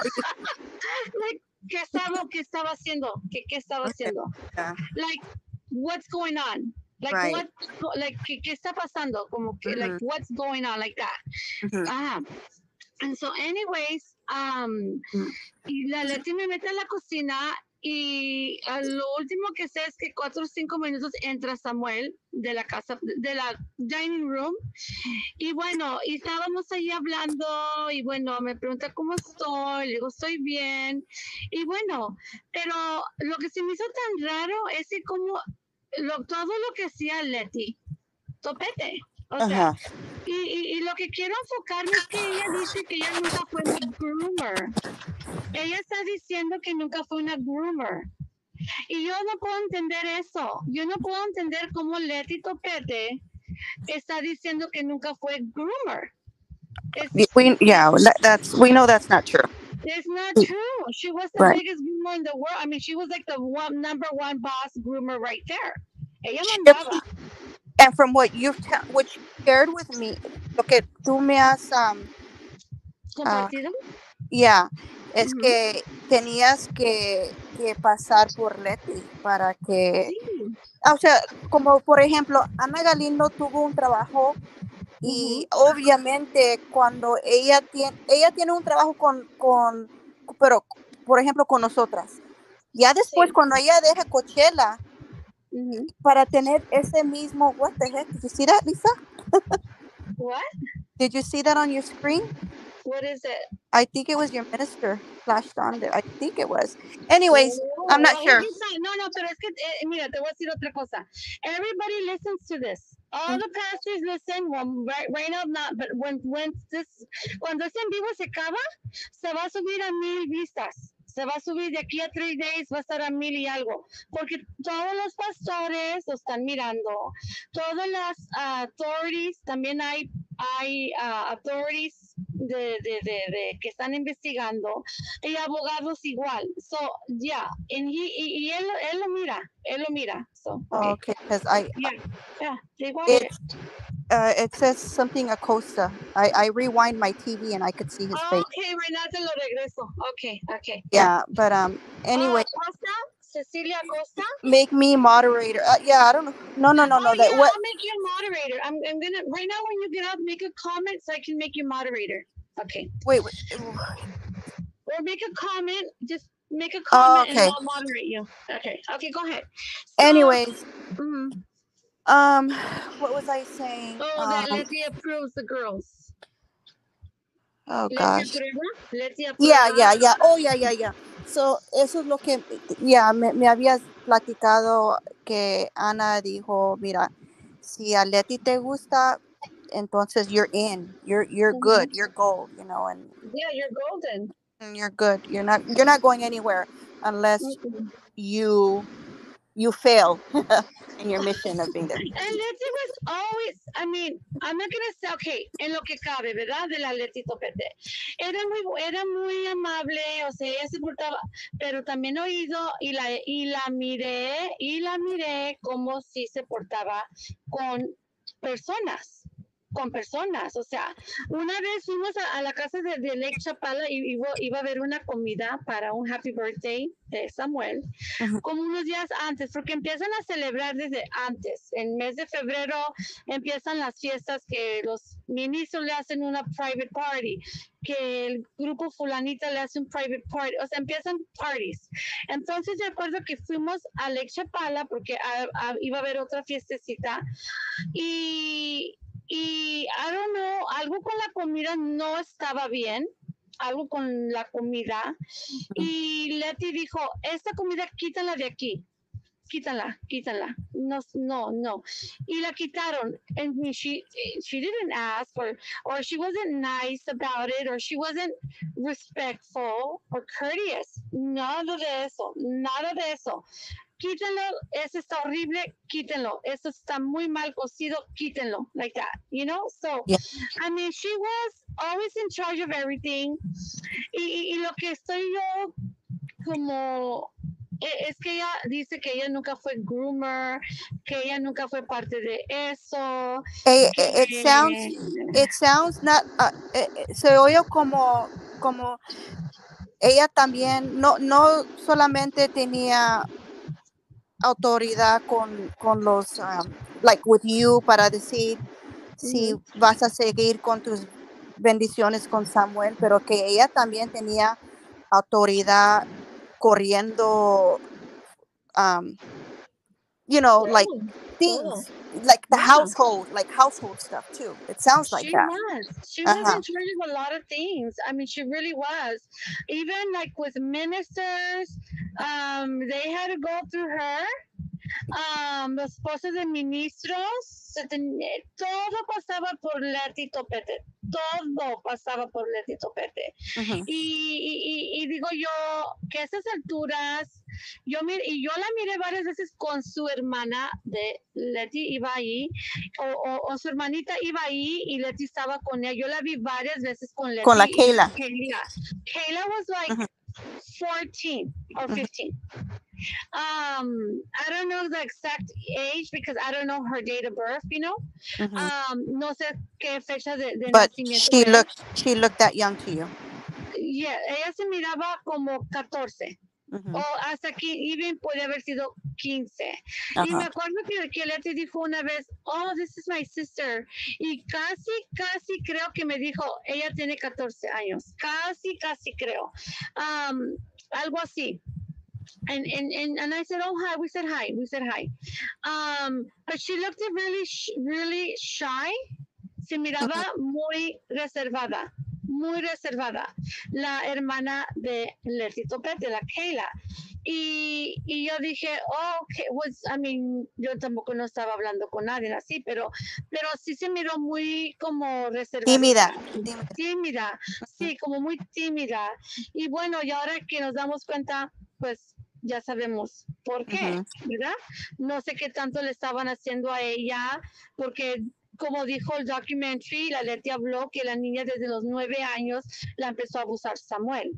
¿Qué estaba haciendo? ¿Qué estaba haciendo? Like, what's going on? Like, right. ¿qué está pasando? Como que, like, what's going on? Like that. And so, anyways, y la Leti me mete a la cocina y lo último que sé es que 4 o 5 minutos entra Samuel de la casa, de la dining room. Y bueno, y estábamos ahí hablando y bueno, me pregunta cómo estoy, le digo, estoy bien. Y bueno, pero lo que se me hizo tan raro es que como todo lo que hacía Leti, Topete, o sea, y lo que quiero enfocarme es que ella dice que ella nunca fue una groomer. Ella está diciendo que nunca fue una groomer. Y yo no puedo entender eso. Yo no puedo entender cómo Leti Topete está diciendo que nunca fue groomer. We know that's not true. It's not true. She was the biggest groomer in the world. I mean, she was like the number one boss groomer right there. Ella mandaba. And from what you shared with me, lo que tú me has compartido, es que tenías que pasar por Leti para que, o sea, como por ejemplo, Ana Galindo tuvo un trabajo y obviamente cuando ella tiene un trabajo pero por ejemplo con nosotras, ya después cuando ella deja Coachella, para tener ese mismo, what the heck, did you see that, Lisa? What? Did you see that on your screen? What is it? I think it was your minister flashed on there. I think it was. Anyways, I'm not sure. No, pero es que, mira, te voy a decir otra cosa. Everybody listens to this. All the pastors listen. Well, right now, not, but cuando este en vivo se acaba, se va a subir a 1,000 vistas. Se va a subir de aquí a 3 days, va a estar a 1,000 y algo. Porque todos los pastores lo están mirando. Todas las authorities, también hay authorities que están investigando y abogados igual. So, yeah, y él lo mira. So, okay, because they watch it, it. It says something Acosta. I rewind my TV and I could see his face. Okay, right now te lo regreso. Okay. Yeah, but anyway, Costa? Cecilia Costa? make me moderator. Yeah, I don't know. No. Oh, That yeah, what? I'll make you a moderator. I'm gonna, right now when you get up, make a comment so I can make you moderator. Okay. Wait. Or make a comment. Just make a comment and Okay. I'll moderate you. Okay, go ahead. So, Anyways, mhm. what was I saying? That Letty approves the girls. Oh Letty gosh. aprueba. Letty Yeah. aprueba. Oh, yeah. So, eso es lo que, me habías platicado que Ana dijo, mira, si a Leti te gusta, entonces you're in, you're good, you're gold, you know, and Yeah, you're golden. you're good. You're not going anywhere unless Mm-mm. you fail in your mission of being there. And Letty was always, I mean, I'm not gonna say, okay, en lo que cabe, ¿verdad? De la Letty Topete. Era muy amable, o sea, ella se portaba, pero también he oído y la miré como si se portaba con personas. O sea, una vez fuimos a la casa de Lake Chapala y iba a haber una comida para un happy birthday de Samuel, como unos días antes, porque empiezan a celebrar desde antes. En mes de febrero empiezan las fiestas que los ministros le hacen una private party, que el grupo fulanita le hace un private party, o sea, empiezan parties. Entonces, recuerdo que fuimos a Lake Chapala porque iba a haber otra fiestecita y I don't know, algo con la comida no estaba bien, algo con la comida. Y Letty dijo, esta comida quítala de aquí, quítala. No. Y la quitaron. And she didn't ask or she wasn't nice about it or she wasn't respectful or courteous. Nada de eso. Quítenlo, eso está horrible, quítenlo. Eso está muy mal cocido, quítenlo. Like that, you know? So, Yeah. I mean, she was always in charge of everything. Y lo que estoy yo como... Es que ella dice que ella nunca fue groomer, que ella nunca fue parte de eso. It sounds not, se oye como ella también no solamente tenía autoridad con los like with you para decir si vas a seguir con tus bendiciones con Samuel, pero que ella también tenía autoridad corriendo you know, like things like the household stuff too. It sounds like that. She was in charge of a lot of things. I mean, she really was. Even like with ministers, they had to go through her. Los esposos de ministros, todo pasaba por Letty Topete. Todo pasaba por Letty Topete. Y digo yo que a esas alturas, yo la miré varias veces con su hermana de Letty, iba ahí, o su hermanita iba ahí y Letty estaba con ella. Yo la vi varias veces con Letty. Con la Kayla. Kayla was like 14 or 15. I don't know the exact age because I don't know her date of birth, you know. No sé qué fecha de nacimiento. But she looked that young to you. Yeah, ella se miraba como 14. O hasta aquí, even puede haber sido 15. Y me acuerdo que Letty dijo una vez, oh, this is my sister. Y casi creo que me dijo, ella tiene 14 años. Casi creo. Algo así. And I said, oh, hi. We said hi. But she looked really shy. Se miraba muy reservada. La hermana de Letty Topete, la Kayla. Y yo dije, oh, okay, yo tampoco no estaba hablando con nadie así, pero sí se miró muy como reservada. Tímida. Sí, como muy tímida. Y bueno, y ahora que nos damos cuenta, pues ya sabemos por qué, ¿verdad? No sé qué tanto le estaban haciendo a ella, porque como dijo el documentary, la Letty habló que la niña desde los 9 años la empezó a abusar Samuel.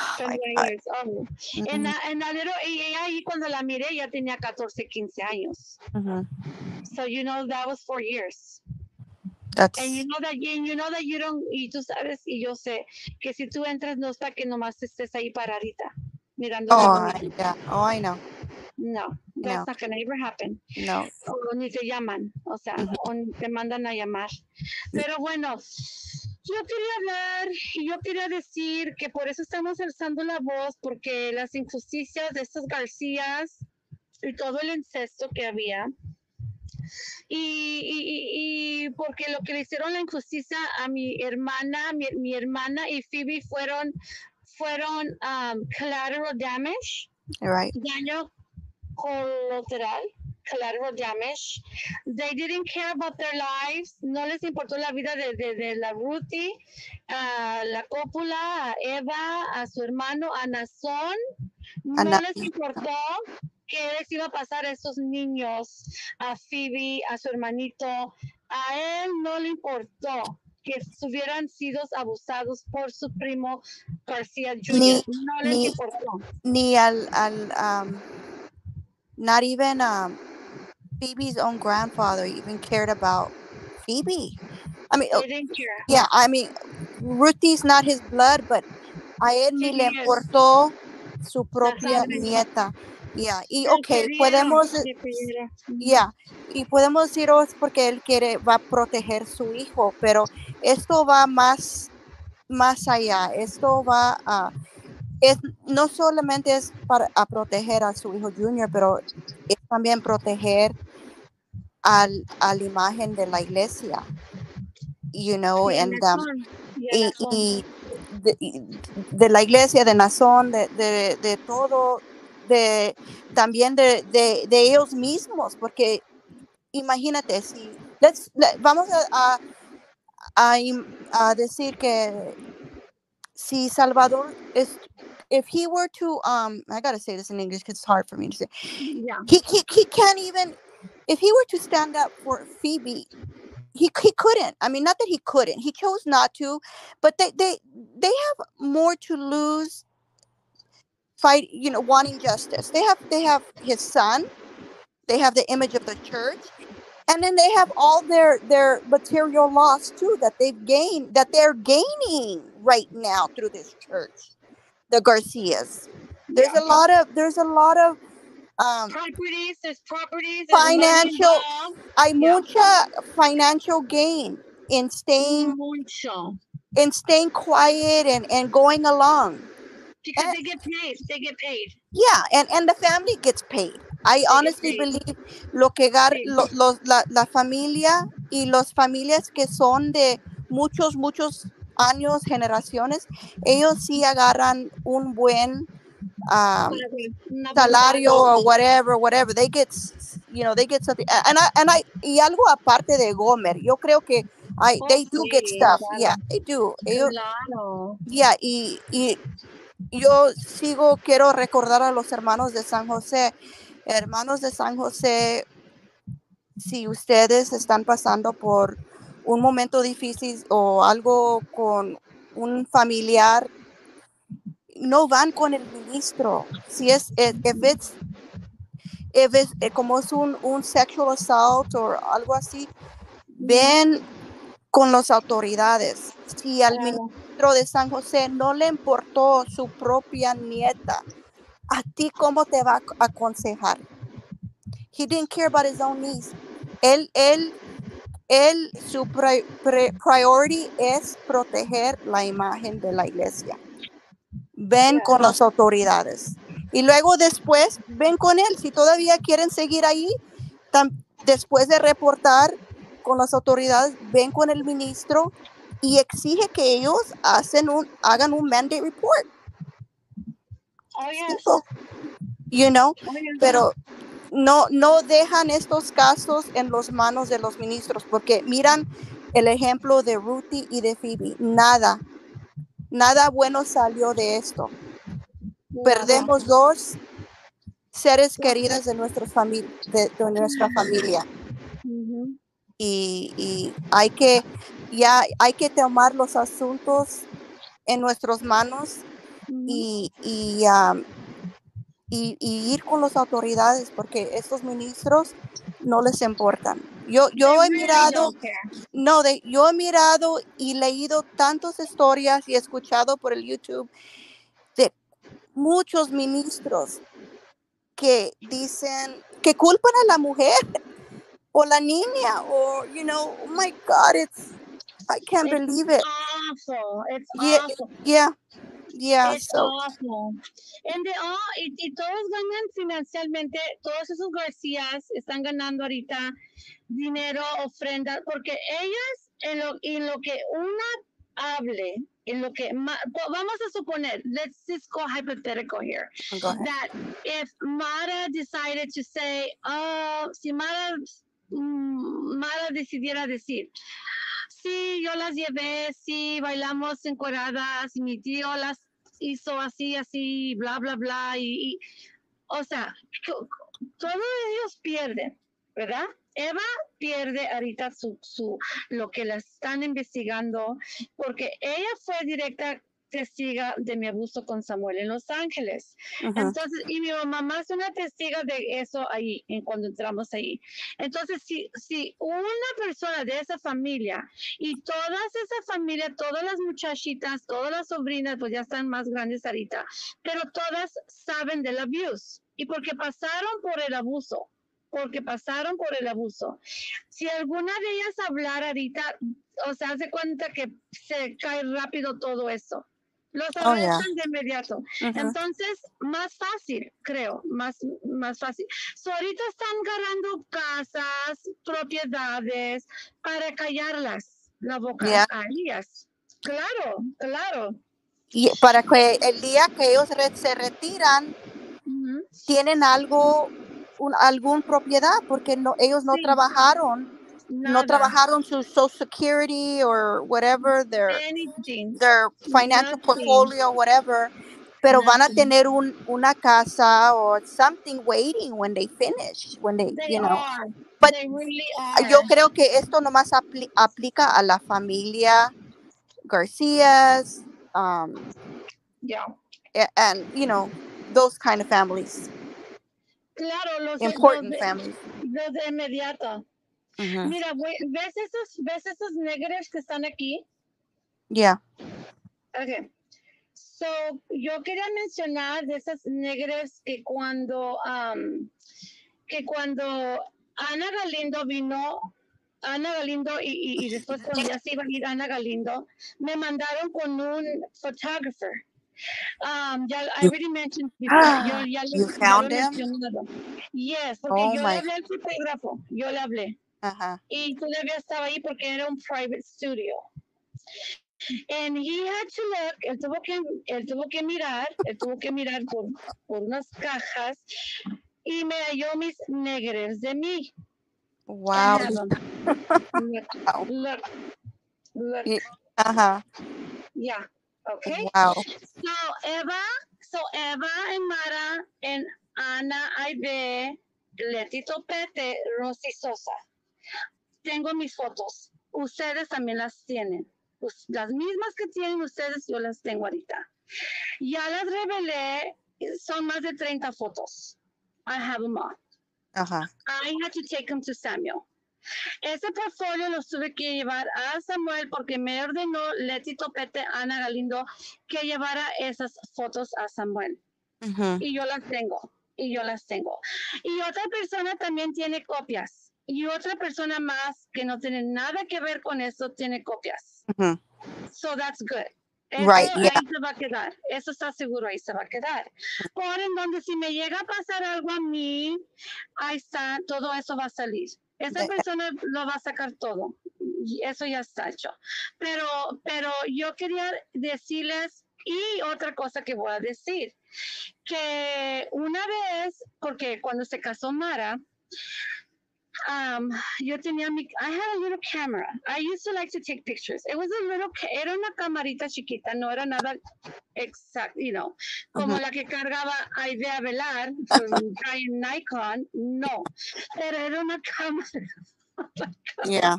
En ella ahí cuando la miré ya tenía 14, 15 años. So, you know, that was 4 years. That's And you know that you don't, y tú sabes, y yo sé que si tú entras no es para que nomás estés ahí paradita, mirando lo bonito. yeah. Oh, I know. No, that's not gonna ever happen. No. O ni te llaman, o sea, o ni te mandan a llamar. Pero bueno, yo quería hablar y yo quería decir que por eso estamos alzando la voz, porque las injusticias de estos Garcías y todo el incesto que había, y porque lo que le hicieron la injusticia a mi hermana, mi hermana y Phoebe fueron collateral damage, Right. daño colateral, collateral damage. They didn't care about their lives. No les importó la vida de la Ruthie, a la cópula, a Eva, a su hermano, a Nazón. No les importó qué les iba a pasar a esos niños, a Phoebe, a su hermanito. A él no le importó que hubieran sido abusados por su primo García Jr. No les importó. Ni not even Phoebe's own grandfather even cared about Phoebe. I mean, They didn't care. yeah, I mean, Ruthie's not his blood, but a él ni le importó su propia nieta. Yeah, y okay, podemos, yeah, y podemos deciros porque él va a proteger su hijo, pero esto va más allá. Esto va a no solamente es para proteger a su hijo Junior, pero es también proteger a la imagen de la iglesia, you know, and y de la iglesia, de Nazón, de todo, también de ellos mismos, porque imagínate, si vamos a decir que si Salvador is, if he were to I gotta say this in English because it's hard for me to say. Yeah. He can't even, if he were to stand up for Phoebe, he couldn't. I mean, not that he couldn't. He chose not to, but they have more to lose fight, you know, wanting justice. They have his son. They have the image of the church. And then they have all their material loss too that they're gaining right now through this church, the Garcias. There's a lot of properties. There's properties. Financial. Hay mucha financial gain in staying quiet and going along. Because they get paid. They get paid. Yeah, and the family gets paid. I honestly believe la familia y las familias que son de muchos años, generaciones, ellos sí agarran un buen salario or whatever. They get something. Y algo aparte de Gomer, yo creo que they do get stuff. Yeah, they do. Yeah, y yo quiero recordar a los hermanos de San José. Hermanos de San José, si ustedes están pasando por un momento difícil o algo con un familiar, no van con el ministro. Si es, if it's como es un sexual assault o algo así, ven con las autoridades. Si al ministro de San José no le importó su propia nieta, ¿a ti cómo te va a aconsejar? He didn't care about his own niece. Su priority es proteger la imagen de la iglesia. Ven con las autoridades. Y luego después, ven con él. Si todavía quieren seguir ahí, después de reportar con las autoridades, ven con el ministro y exige que ellos hagan un mandate report. You know, pero no dejan estos casos en las manos de los ministros, porque miran el ejemplo de Ruthie y de Phoebe. Nada bueno salió de esto. Perdemos dos seres queridos de nuestra familia, de nuestra familia. Y hay que tomar los asuntos en nuestras manos y ir con las autoridades, porque estos ministros no les importan. Yo They he really mirado, don't care. no, yo he mirado y leído tantas historias y escuchado por el YouTube de muchos ministros que dicen que culpan a la mujer o la niña o, oh my God, I can't It's believe it. awful. It's Yeah, awful. yeah, It's so, awful. And they all, y todos ganan financieramente, todos esos Garcías están ganando ahorita dinero, ofrenda, porque ellas en lo que una hable, en lo que vamos a suponer, let's just go hypothetical here, go ahead. that if Mara decided to say, oh, si Mara decidiera decir, sí, yo las llevé, sí, bailamos encueradas, y mi tío las hizo así, así, bla, bla, bla, o sea, todos ellos pierden, ¿verdad? Eva pierde ahorita lo que la están investigando, porque ella fue directa testiga de mi abuso con Samuel en Los Ángeles. Entonces, y mi mamá es una testiga de eso ahí, cuando entramos ahí. Entonces, si una persona de esa familia y toda esa familia, todas las muchachitas, todas las sobrinas, pues ya están más grandes ahorita, pero todas saben del abuse y porque pasaron por el abuso. Si alguna de ellas hablara ahorita, o sea, hace cuenta que se cae rápido todo eso. Los arrestan de inmediato. Entonces, más fácil, creo, más fácil. Ahorita están ganando casas, propiedades, para callarlas la boca a ellas. Claro. Y para que el día que ellos se retiran, tienen algún propiedad, porque ellos no trabajaron. Nada. No trabajaron su Social Security or whatever, their financial portfolio, whatever, pero van a tener una casa or something waiting when they finish, But they really are. yo creo que esto nomás aplica a la familia Garcías, and those kind of families. Claro, Important families. Los de inmediato. Mira, ¿ves esos negros que están aquí? Yeah. Okay. So, yo quería mencionar de esas negras que cuando Ana Galindo vino, y después cuando ya se iba a ir Ana Galindo, me mandaron con un photographer. I already mentioned before. You found him? Yes, porque yo le hablé al fotógrafo, yo le hablé. Y todavía estaba ahí porque era un private studio. And he had to look, él tuvo que mirar por unas cajas y me halló mis negres de mí. Wow. Look. Yeah. Okay. Wow. So Eva and Mara and Ana Aide, Leti Topete, Rosy Sosa. Tengo mis fotos. Ustedes también las tienen. Las mismas que tienen ustedes, yo las tengo ahorita. Ya las revelé, son más de 30 fotos. I have them all. I had to take them to Samuel. Ese portfolio lo tuve que llevar a Samuel porque me ordenó Leti Topete, Ana Galindo, que llevara esas fotos a Samuel. Y yo las tengo. Y otra persona también tiene copias. Y otra persona más que no tiene nada que ver con eso tiene copias. So that's good. Eso ahí se va a quedar. Eso está seguro, ahí se va a quedar. Por en donde si me llega a pasar algo a mí, ahí está, todo eso va a salir. Esa persona lo va a sacar todo. Y eso ya está hecho. Pero yo quería decirles, y otra cosa que voy a decir, que una vez, porque cuando se casó Mara, yo tenía I had a little camera. I used to like to take pictures. It was era una camarita chiquita, no era nada exacto, como la que cargaba Aidea Velar, con Nikon, no, pero era una cámara. Yeah.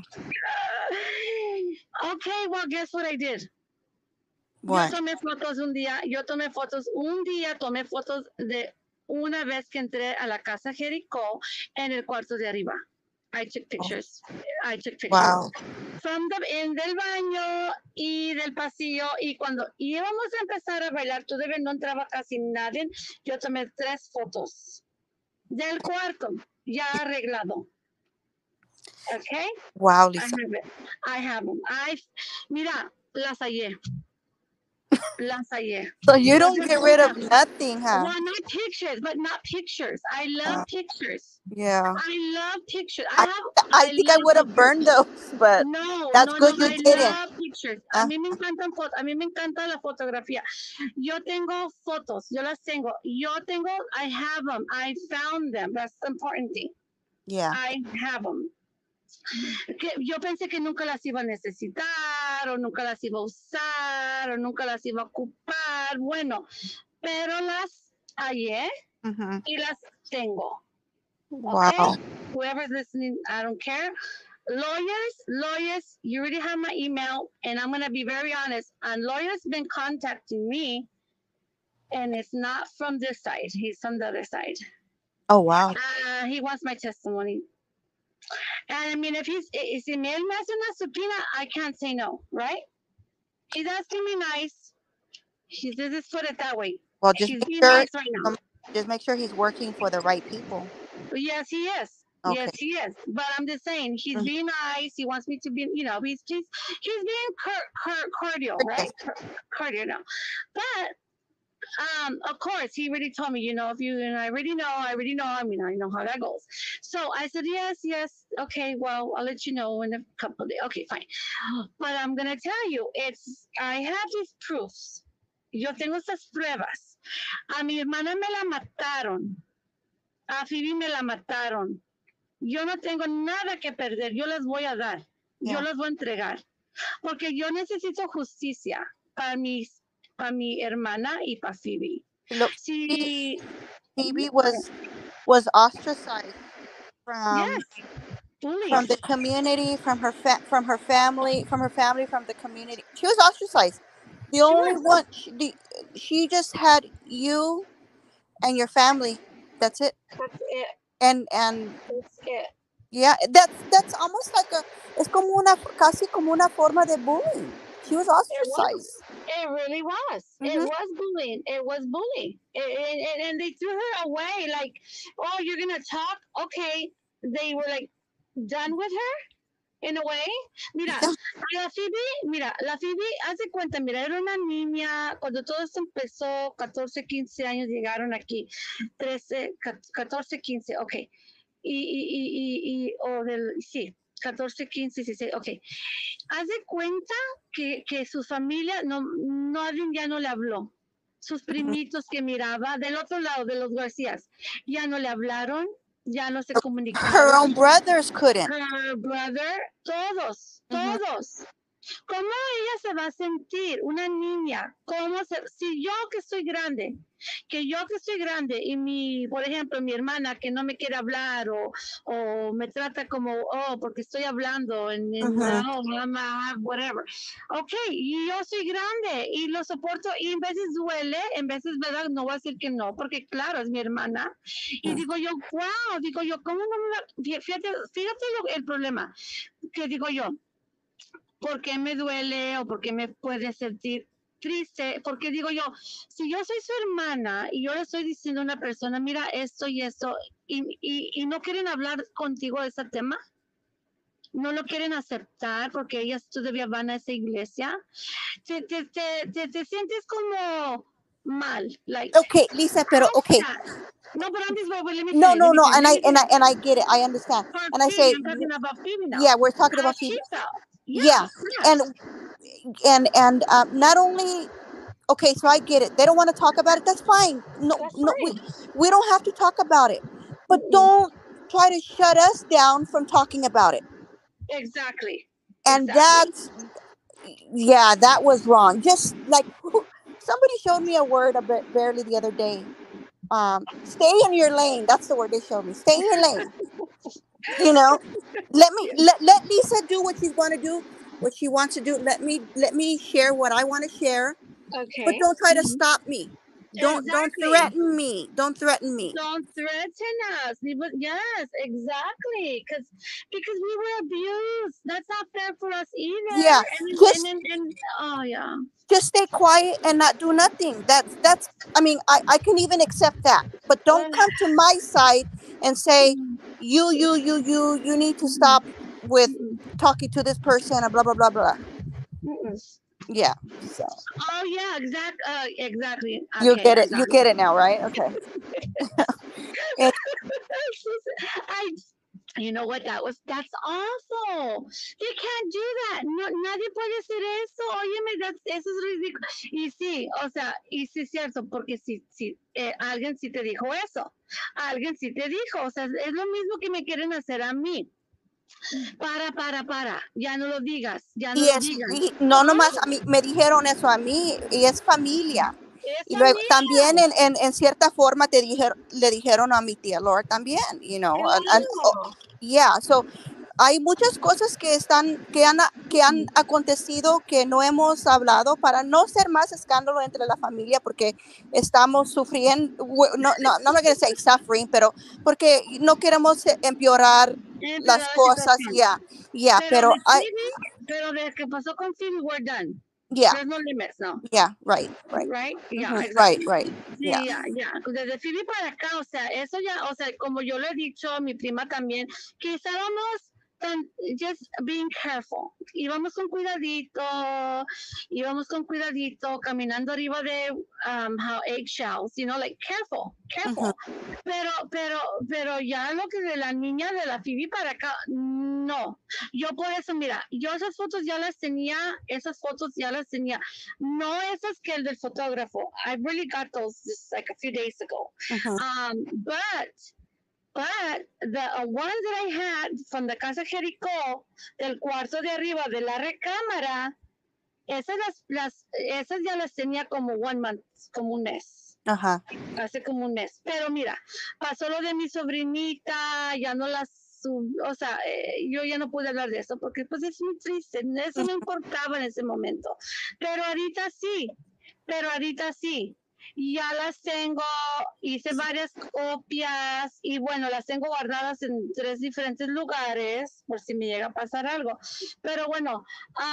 Okay, well, guess what I did? What? Yo tomé fotos un día, tomé fotos de una vez que entré a la casa Jericó en el cuarto de arriba. I took pictures. I took pictures. Wow. From del baño y del pasillo. Y cuando íbamos a empezar a bailar, todavía no entraba casi nadie. Yo tomé 3 fotos del cuarto, ya arreglado. Okay? Wow, Lisa. I have them. Mira, las hallé. So you don't get rid of nothing, huh? Well, not pictures, but not pictures. I love pictures. Yeah. I love pictures. I think I would have burned those, but that's good you didn't. I love pictures. A mí me encantan fotos. A mí me encanta la fotografía. Yo tengo fotos. Yo las tengo. I have them. I found them. That's the important thing. Yeah. I have them. Yo pensé que nunca las iba a necesitar, o nunca las iba a usar, o nunca las iba a ocupar. Bueno, pero las hallé y las tengo. Wow. Okay? Whoever's listening, I don't care. Lawyers, you already have my email, and I'm going to be very honest. And lawyers been contacting me, and it's not from this side. He's from the other side. Oh, wow. He wants my testimony. And I mean, if si me hace una supina, I can't say no, right? He's asking me nice. Just put it that way. Well, just make sure, nice right now. Just make sure he's working for the right people. Yes, he is. Okay. Yes, he is. But I'm just saying, he's being nice. He wants me to be, he's being cordial, right? Cordial now. But of course, he already told me, if you, and I already know, I mean, I know how that goes. So I said, yes. Okay, well, I'll let you know in a couple of days. Okay, fine. But I'm going to tell you, I have these proofs. Yo tengo esas pruebas. A mi hermana me la mataron. A Phoebe me la mataron. Yo no tengo nada que perder. Yo las voy a dar. Yeah. Yo las voy a entregar. Porque yo necesito justicia para mi hermana y para Phoebe. Look, Phoebe was ostracized from the community, from her family, from the community. She was ostracized. The only one she just had you and your family. That's it. That's it. And that's it. Yeah, that's almost like casi como una forma de bullying. She was ostracized. It really was. It was bullying. It was bullying. And they threw her away. Like, oh, you're gonna talk? Okay. They were like done with her. In a way, mira, la Phoebe, haz de cuenta, mira, era una niña, cuando todo esto empezó, 14, 15 años llegaron aquí, 14, 15, ok, sí, 14, 15, 16, ok. Haz de cuenta que su familia, nadie ya no le habló, sus primitos que miraba, del otro lado, de los Garcías, ya no le hablaron, ya no se comunicaron. Her own brothers couldn't. Her brother, todos. ¿Cómo ella se va a sentir? Una niña, si yo que estoy grande, y por ejemplo, mi hermana que no me quiere hablar o me trata como, porque estoy hablando mamá, whatever. Ok, y yo soy grande y lo soporto y en veces duele, en veces, ¿verdad? No voy a decir que no, porque claro, es mi hermana. Y digo yo, ¿cómo no me va? Fíjate el problema, que digo yo, ¿por qué me duele o por qué me puede sentir triste? Porque digo yo, si yo soy su hermana y yo le estoy diciendo a una persona, mira esto y esto, y no quieren hablar contigo de ese tema, no lo quieren aceptar porque ellas todavía van a esa iglesia, te sientes como mal. Like, okay, Lisa, pero okay. No, but I'm just let me No, and I get it. I understand. And I say, I'm talking about Phoebe now. Yeah, we're talking about Phoebe. Yeah. And not only, okay, so I get it. They don't want to talk about it. That's fine. No, we don't have to talk about it. But don't try to shut us down from talking about it. Exactly. And that was wrong. Just like somebody showed me a word barely the other day. Stay in your lane. That's the word they showed me. Stay in your lane. Let Lisa do what she's going to do, what she wants to do. Let me share what I want to share. Okay. But don't try to stop me. Don't Exactly. threaten me. Don't threaten me. Don't threaten us. Yes, exactly. Because we were abused. That's not fair for us either. Yeah, And oh yeah. just stay quiet and not do nothing. That's I mean, I can even accept that. But don't come to my side and say you need to stop with talking to this person and blah blah blah blah. Yeah. So Oh yeah, exactly. you Okay, get it. You get it now, right? Okay. You know what? That's awful. You can't do that. No, nadie puede hacer eso. Óyeme, eso es ridículo. Y sí, o sea, y sí es cierto, porque si alguien sí te dijo eso. Alguien sí te dijo. O sea, es lo mismo que me quieren hacer a mí. Para. Ya no lo digas. Ya no lo digas. Y no nomás a mí, me dijeron eso a mí, y es familia. Y luego también en cierta forma le dijeron a mi tía Laura también, you know. Yeah, so hay muchas cosas que han acontecido que no hemos hablado para no ser más escándalo entre la familia, porque estamos sufriendo, no me quiero decir suffering, pero porque no queremos empeorar las cosas, pero de que pasó con Phoebe, we're done. Yeah. There's no limits, no. Yeah, right. Yeah, exactly. Right. Sí, yeah. Desde Phoebe para acá, o sea, eso ya, o sea, como yo le he dicho a mi prima también, que estábamos just being careful. Íbamos con cuidadito, caminando arriba de eggshells, you know, like careful. Pero ya lo que de la niña de la Phoebe para acá, no. Yo por eso, mira, yo esas fotos ya las tenía, no esas que el del fotógrafo. I really got those just like a few days ago. But the ones that I had from the Casa Jericó, del cuarto de arriba de la recámara, esas ya las tenía como 1 month, como un mes. Ajá. Hace como un mes. Pero mira, pasó lo de mi sobrinita, ya no las o sea, yo ya no pude hablar de eso porque pues es muy triste, eso no importaba en ese momento. Pero ahorita sí. Ya las tengo, hice varias copias y bueno, las tengo guardadas en 3 diferentes lugares por si me llega a pasar algo. Pero bueno,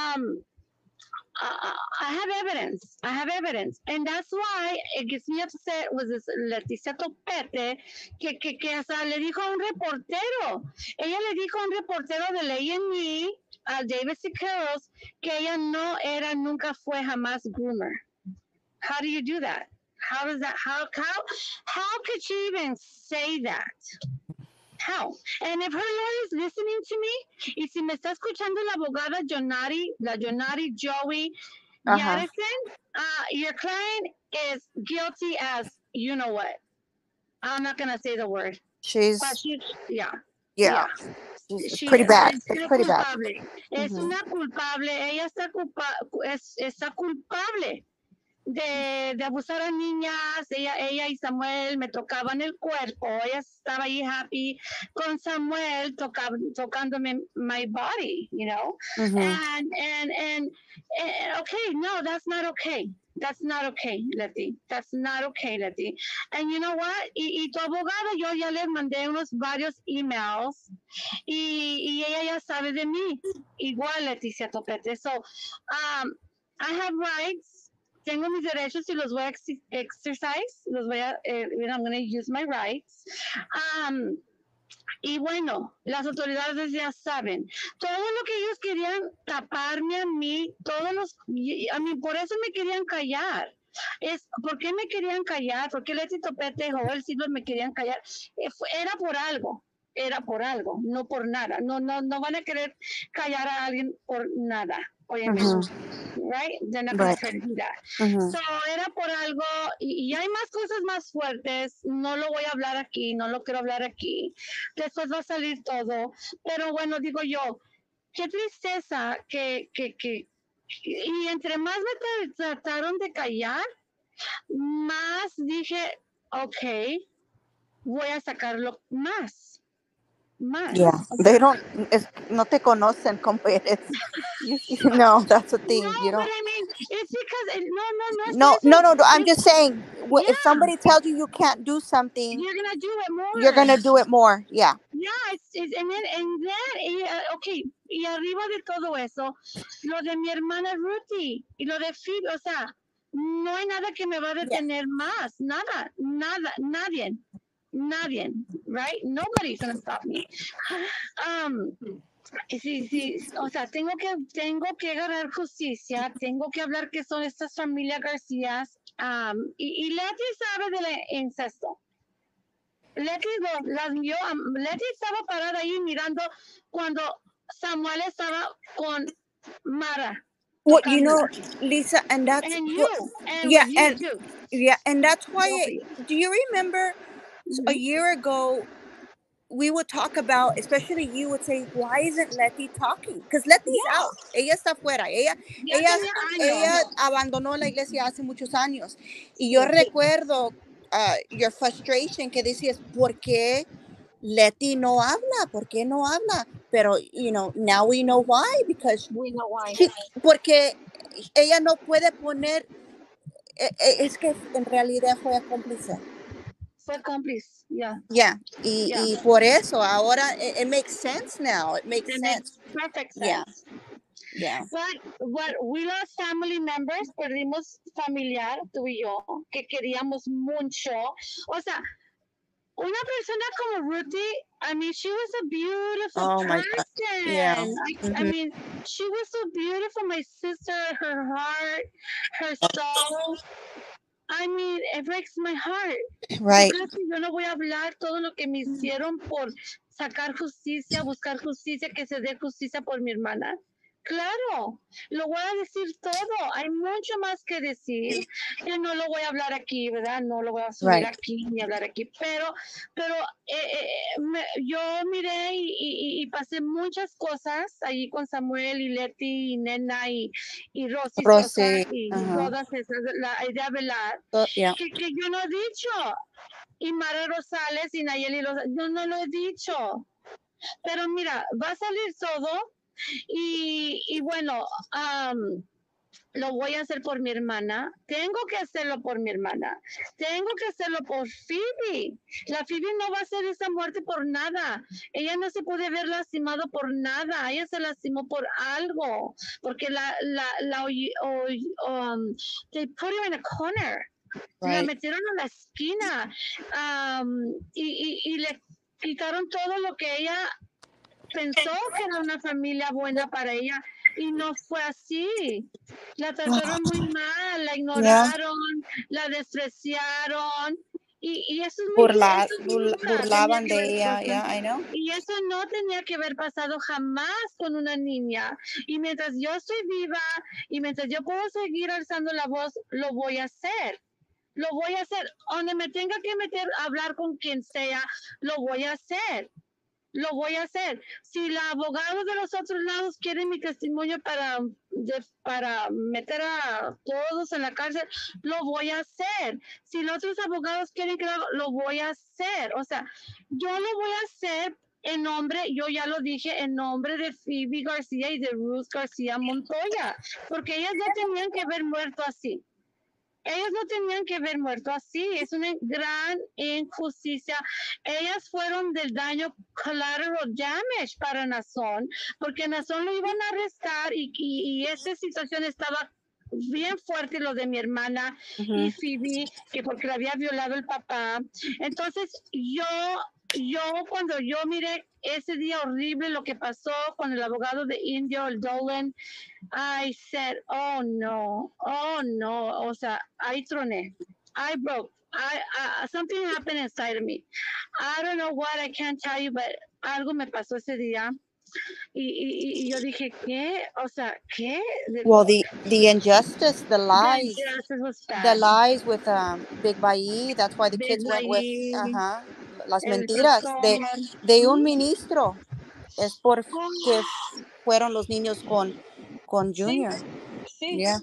I have evidence. And that's why it gets me upset with this Leticia Topete, que hasta le dijo a un reportero. Ella le dijo a un reportero de A&E, a David Siqueiros, que ella nunca fue jamás groomer. How do you do that? How does that, how could she even say that? How? And if her lawyer is listening to me, y si me está escuchando la abogada Jonari Joey Yadison, your client is guilty as you know what. I'm not going to say the word. She's pretty bad. It's pretty bad. Es una culpable. Ella está culpable de abusar a niñas. Ella y Samuel me tocaban el cuerpo. Ella estaba ahí happy con Samuel tocándome my body, you know. And okay, no, that's not okay. That's not okay, Leti. That's not okay, Leti. And you know what? Y tu abogada, yo ya le mandé varios emails y ella ya sabe de mí. Igual, Leticia Topete. So, I have rights. Tengo mis derechos y los voy a exercise. I'm going to use my rights. Y bueno, las autoridades ya saben. Todo lo que ellos querían taparme a mí, por eso me querían callar. ¿Por qué me querían callar? ¿Por qué Leti Topete y Joel Silva me querían callar? Era por algo, no por nada. No van a querer callar a alguien por nada. Obviamente. Right? They're not going to try to do that. So, era por algo, y hay más cosas más fuertes, no lo voy a hablar aquí, no lo quiero hablar aquí, después va a salir todo, pero bueno, digo yo, qué tristeza y entre más me trataron de callar, más dije, okay, voy a sacarlo más. Yeah, they don't. No te conocen como eres. No, that's the thing. No, you don't. But I mean, it's because no. I'm just saying if somebody tells you you can't do something, you're gonna do it more. You're gonna do it more. Yeah. Yeah, and then, okay, y arriba de todo eso, lo de mi hermana Ruthie y lo de Phoebe, o sea, no hay nada que me va a detener más, nada, nadie, right? Nobody's gonna stop me. Sí, o sea, tengo que ganar justicia, tengo que hablar que son estas familias Garcías, y Leti sabe del incesto. Leti estaba parada ahí mirando cuando Samuel estaba con Mara. Well, you know, Lisa, and that's and you, and yeah, with you and too. yeah, and that's why. Do you remember a year ago? We would talk about, especially you would say, why isn't Letty talking? Because Letty's out. Ella está fuera. Ella abandonó la iglesia hace muchos años. Y yo recuerdo your frustration que decías, ¿por qué Letty no habla? ¿Por qué no habla? Pero, you know, now we know why. Because we know why. Porque ella no puede poner, es que en realidad fue cómplice. Fue cómplice, yeah. Yeah, y por eso ahora it makes sense now. It makes sense. Makes perfect sense. Yeah. But we lost family members, perdimos familiar, tú y yo, que queríamos mucho. O sea, una persona como Ruthie, I mean, she was a beautiful person. Yeah. I mean, she was so beautiful. My sister, her heart, her soul. I mean, it breaks my heart. Right. Yo no voy a hablar todo lo que me hicieron por sacar justicia, buscar justicia, que se dé justicia por mi hermana. Claro, lo voy a decir todo. Hay mucho más que decir. Yo no lo voy a hablar aquí, ¿verdad? No lo voy a subir aquí ni hablar aquí. Pero yo miré y pasé muchas cosas allí con Samuel y Leti y Nena y Rosy y todas esas, la idea velar, que yo no he dicho. Y Mara Rosales y Nayeli Rosales, yo no lo he dicho. Pero mira, va a salir todo. Y bueno, lo voy a hacer por mi hermana. Tengo que hacerlo por mi hermana. Tengo que hacerlo por Phoebe. La Phoebe no va a hacer esa muerte por nada. Ella no se puede ver lastimado por nada. Ella se lastimó por algo. Porque they put her in a corner. La metieron a la esquina. Y le quitaron todo lo que ella pensó que era una familia buena para ella y no fue así. La trataron muy mal, la ignoraron, la despreciaron y eso es muy burlaban de ella, I know. Y eso no tenía que haber pasado jamás con una niña. Y mientras yo estoy viva y mientras yo puedo seguir alzando la voz, lo voy a hacer. Lo voy a hacer. Donde me tenga que meter a hablar con quien sea, lo voy a hacer. Lo voy a hacer. Si los abogados de los otros lados quieren mi testimonio para meter a todos en la cárcel, lo voy a hacer. Si los otros abogados quieren que lo voy a hacer. O sea, yo lo voy a hacer en nombre, yo ya lo dije, en nombre de Phoebe García y de Ruth García Montoya, porque ellas no tenían que haber muerto así. Ellas no tenían que haber muerto así. Es una gran injusticia. Ellas fueron del daño collateral damage para Nazón, porque Nazón lo iban a arrestar y esta situación estaba bien fuerte, lo de mi hermana y Phoebe, que porque la había violado el papá. Entonces, yo cuando yo miré ese día horrible lo que pasó con el abogado de Indio, el Dolan, I said, oh no, o sea, I troné, I broke, something happened inside of me. I don't know what, I can't tell you, but algo me pasó ese día. Y yo dije, ¿qué? O sea, ¿qué? Well, the injustice, the lies with Big Bayi, that's why the kids went with, las mentiras de un ministro. Es porque fueron los niños con Junior. Sí, era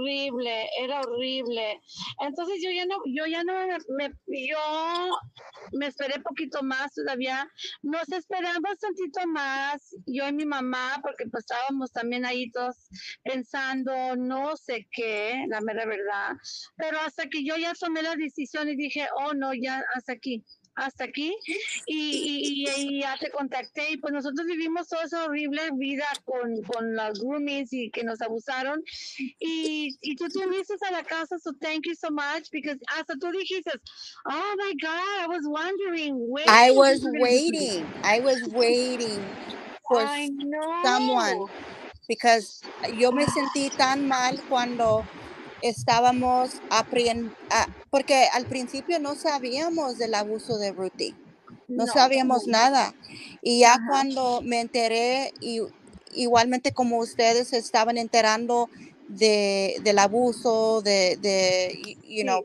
horrible. Entonces yo me esperé poquito más todavía. Nos esperamos tantito más, yo y mi mamá, porque pues estábamos también ahí todos pensando no sé qué, la mera verdad. Pero hasta que yo ya tomé la decisión y dije, oh no, ya hasta aquí, y ya te contacté, y pues nosotros vivimos toda esa horrible vida con las roomies y que nos abusaron, y tú te uniste a la casa, so thank you so much, because hasta tú dijiste, oh my God, I was wondering, I when was you're gonna do this. waiting for I someone know. because yo me sentí tan mal cuando estábamos porque al principio no sabíamos del abuso de Ruthie, no No, sabíamos nada. Y ya ajá, cuando me enteré, y igualmente como ustedes se estaban enterando del abuso, you sí, know,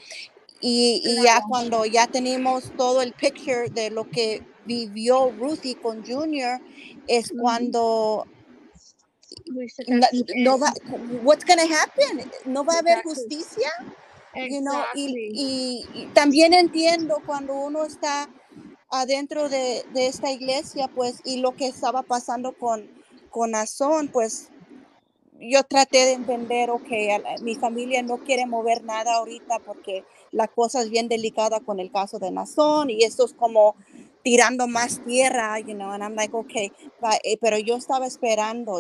y ya claro. cuando ya tenemos todo el picture de lo que vivió Ruthie con Junior, es Mhm. cuando We said that's no va, what's gonna happen? No va a haber exactly, justicia, exactly. y también entiendo cuando uno está adentro de esta iglesia, pues, y lo que estaba pasando con Nazón, pues, yo traté de entender, ok, mi familia no quiere mover nada ahorita porque la cosa es bien delicada con el caso de Nazón y esto es como tirando más tierra, and I'm like, okay, pero yo estaba esperando,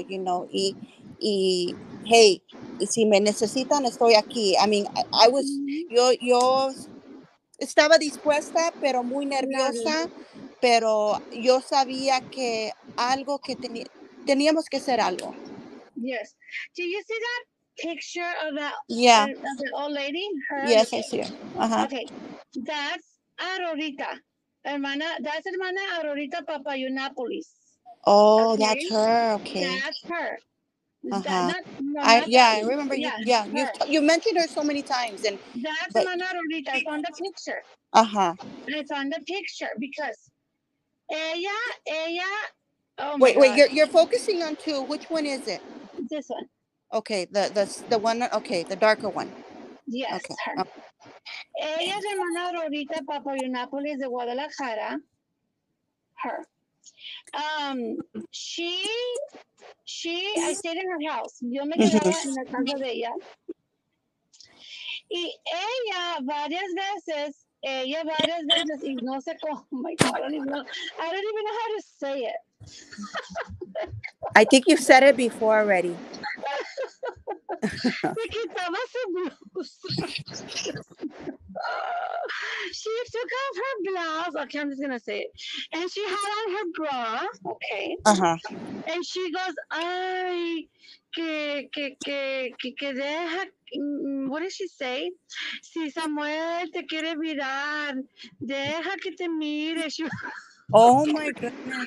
y hey, y si me necesitan, estoy aquí. I mean, Mhm. yo estaba dispuesta, pero muy Claro. nerviosa, pero yo sabía que algo que teníamos que hacer algo. Yes. Do you see that picture Yeah, of the old lady? Her. yes, I Okay. see it. Uh-huh. Okay. That's Aurorita. Hermana, that's hermana Aurorita Papayunapolis. Oh, that's Okay. her. Okay. That's her. That Uh-huh. not no not Yeah, that I one. remember you. Yeah, Yeah, her. you mentioned her so many times, That's but hermana Aurorita. It's on the picture. uh-huh. It's on the picture because ella. Oh my Wait, God. you're focusing on two. Which one is it? This one. Okay, the one. Okay, the darker one. Yes, Okay. her. Ella es hermana Aurorita Papayunapolis de Guadalajara. Her. Um, she, I stayed in her house. Yo me quedaba en la casa de ella. Y ella varias veces, y no sé cómo, oh my God, I don't even know how to say it. I think you've said it before already. Se quitaba su blusa. She took off her blouse. Okay, I'm just gonna say it. And she had on her bra. Okay. Uh-huh. And she goes, ay, que deja, what did she say? Si Samuel te quiere mirar, deja que te mire. She, Oh my goodness.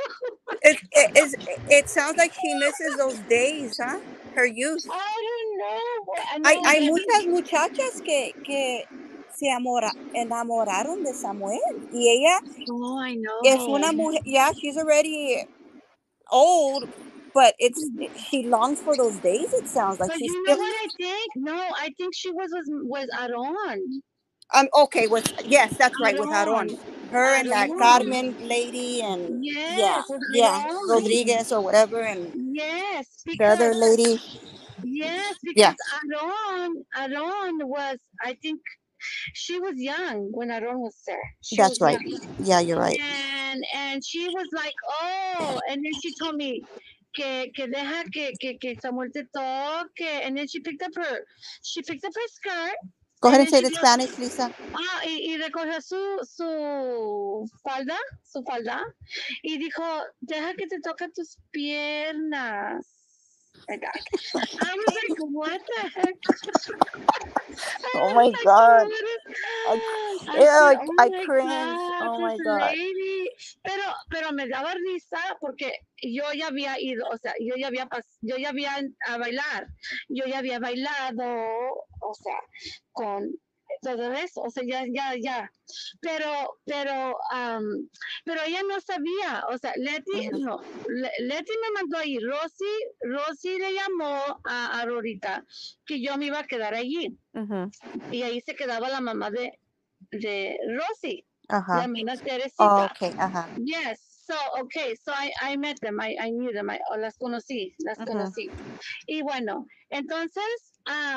It sounds like she misses those days, huh? Her youth. I don't know. I know, Hay but muchas muchachas que se enamoraron de Samuel y ella oh, I es know. una mujer, yeah, she's already old, but she longs for those days, it sounds like But she's you know still, what I think? No, I think she was Aaron. okay, yes, that's right, with Aaron. Aaron. Her and that Aaron. Carmen lady, and yeah, Yes, with yeah, Aaron. Rodriguez or whatever, and Yes, the other because lady. yes, Yeah, because Aaron was, I think she was young when Aaron was there. She that's was right. young. Yeah, you're right. And she was like, oh, and then she told me que deja que Samuel te toque, and then she picked up her skirt, Go ahead and and then say she the goes, Spanish, Lisa. y recogió su falda, y dijo, deja que te toque tus piernas. Like that. I was like, what the heck? Oh I was my like, God. what is, I, I said, yeah, oh I my cringe. God, Oh this my God. lady. Pero me daba risa porque yo ya había ido, o sea, yo ya había a bailar, yo ya había bailado, o sea, con todo eso, o sea, ya. Pero ella no sabía, o sea, Leti me mandó ahí, Rosy le llamó a Rorita que yo me iba a quedar allí, Mm-hmm. y ahí se quedaba la mamá de Rosy. Uh-huh. La hermana Oh, Teresita. okay. Uh-huh. Yes. So, okay, so I met them, I knew them, o las conocí, Mhm. Y bueno, entonces,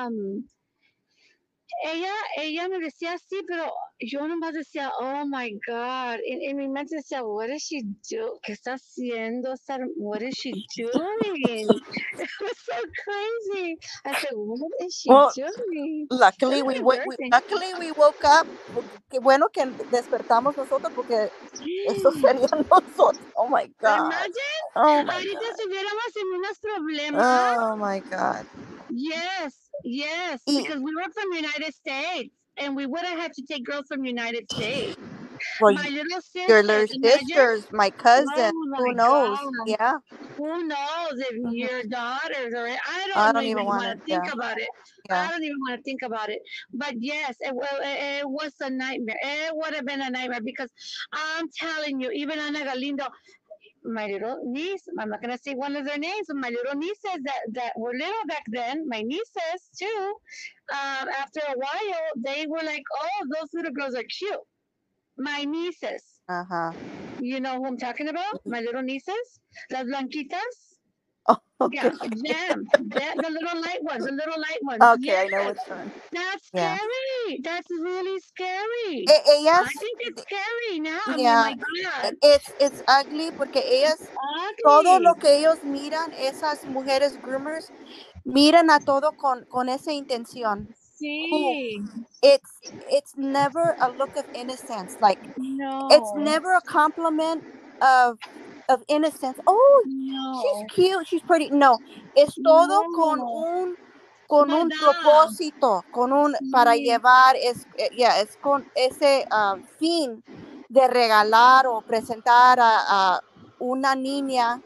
ella me decía así, pero yo nomás decía, oh my God. En mi mente decía, what is she doing? ¿Qué está haciendo? What is she doing? It was so crazy. I said, what is she Well, doing? It luckily was embarrassing. luckily we woke up. Qué bueno que despertamos nosotros porque eso sería nosotros. Oh my God. Imagine, Oh my ahorita God. estuviéramos en unos problemas. Oh my God. Yes, yes, Y, because we were from United States and we would have had to take girls from United States. well, My little your sisters, little imagine. sisters, my Oh cousin, who my knows? God. Yeah. Who knows if Mhm. your daughters or I I don't don't even even want want to. to think Yeah. about it. Yeah. I don't even want to think about it. But yes, it was a nightmare. It would have been a nightmare because I'm telling you, even Ana Galindo, my little niece, I'm not going to say one of their names, but my little nieces that were little back then, my nieces too, after a while, they were like, oh, those little girls are cute. My nieces. Uh-huh. You know who I'm talking about? My little nieces? Las blanquitas? Oh, Yeah, okay. the little light ones, the little light ones. Okay, Yes, I know which one. that's Yeah. scary. That's really scary. I Ellas, think it's scary now. I mean, yeah, my God, it's ugly porque ellas, todo ugly. lo que ellos miran, esas mujeres groomers, miran a todo con esa intención. Who Sí, it's never a look of innocence. Like it's no, never a compliment of of innocence. Oh, she's no, cute, she's pretty. No, es todo no. con un Maldad. propósito, con un para Sí, llevar es con ese fin de regalar o presentar a una niña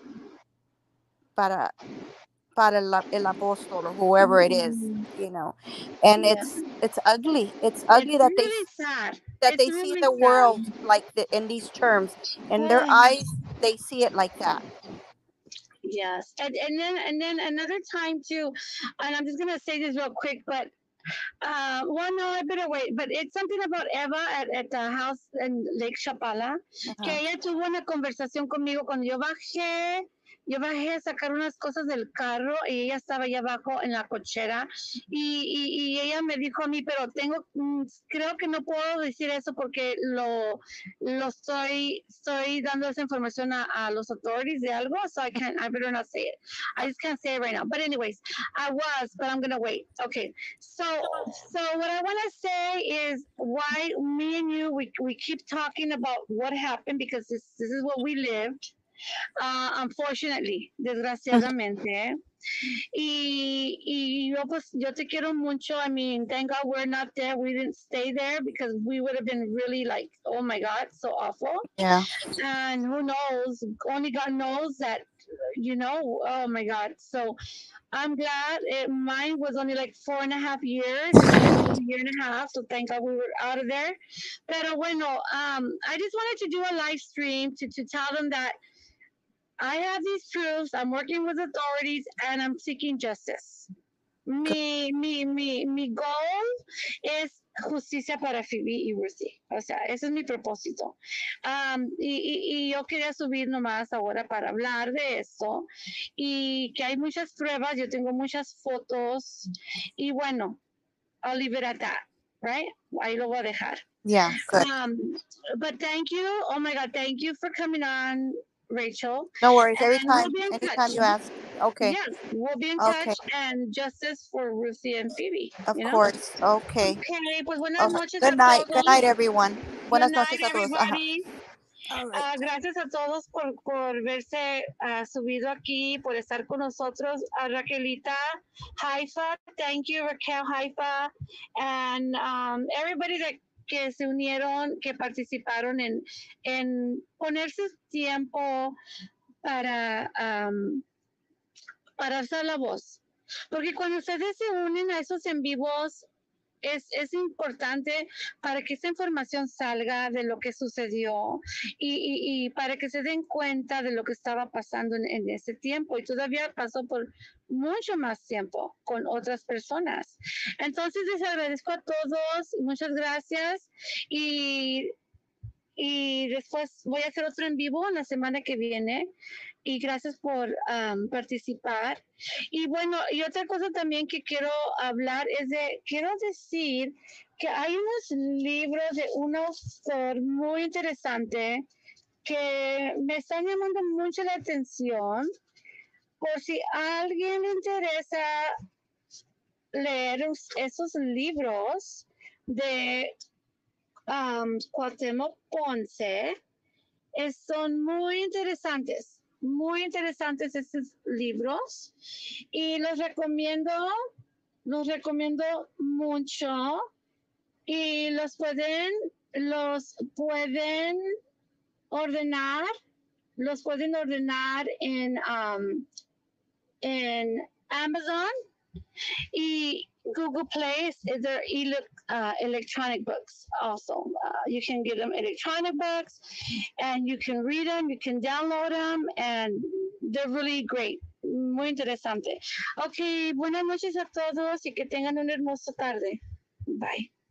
para el apóstol or whoever it is, mm, you know. And yeah. it's ugly. It's It's ugly really sad. that It's they see really the sad. world like in these terms. In their Oh, eyes, they see it like that. yes, and then another time too, and I'm just gonna say this real quick, but well, no, I better wait. But it's something about Eva at the house in Lake Chapala, que Uh-huh. ella tuvo una conversación conmigo cuando yo bajé. Yo bajé a sacar unas cosas del carro y ella estaba allá abajo en la cochera y ella me dijo a mí, pero creo que no puedo decir eso porque estoy dando esa información a los authorities de algo, so I better not say it. I just can't say it right now. But anyways, but I'm gonna wait. Okay. So what I want to say is why me and you we keep talking about what happened because this is what we lived. Unfortunately, desgraciadamente. Y yo pues yo te quiero mucho. I mean, thank God we're not there. We didn't stay there because we would have been really like, oh my God, so awful. Yeah. And who knows? Only God knows that, oh my God. So I'm glad mine was only like 4.5 years and hers was a year and a half. So thank God we were out of there. Pero bueno, I just wanted to do a live stream to tell them that I have these proofs. I'm working with authorities and I'm seeking justice. Mi goal es justicia para Phoebe y Ruthie. O sea, ese es mi propósito. Y yo quería subir nomás ahora para hablar de eso. Y que hay muchas pruebas, yo tengo muchas fotos. Y bueno, I'll leave it at that, right? Ahí lo voy a dejar. Yeah. Good. But thank you. Oh my God, thank you for coming on, Rachel. No worries. And we'll be in Anytime touch. you ask. Okay. Yes, we'll be in Okay. touch and justice for Ruthie and Phoebe, Of you know? course. Okay. Okay, pues buenas Okay. noches a Good night. Good todos. night, everyone. Good Buenas night, noches a todos. Ajá. everybody. All right. Gracias a todos por verse subido aquí, por estar con nosotros. A Raquelita, Haifa, thank you, Raquel Haifa, and everybody que se unieron, que participaron en ponerse tiempo para, para alzar la voz. Porque cuando ustedes se unen a esos en vivos, es importante para que esta información salga de lo que sucedió y para que se den cuenta de lo que estaba pasando en ese tiempo y todavía pasó por mucho más tiempo con otras personas. Entonces les agradezco a todos, muchas gracias y y después voy a hacer otro en vivo la semana que viene. Y gracias por participar. Y bueno, y otra cosa también que quiero hablar es quiero decir que hay unos libros de un autor muy interesante que me están llamando mucho la atención. Por si a alguien le interesa leer esos libros de Cuauhtémoc Ponce, son muy interesantes estos libros y los recomiendo mucho y los ordenar, en Amazon y Google Play is their electronic books also. You can get them electronic books and you can read them, you can download them, and they're really great. Muy interesante. Ok, buenas noches a todos y que tengan una hermosa tarde. Bye.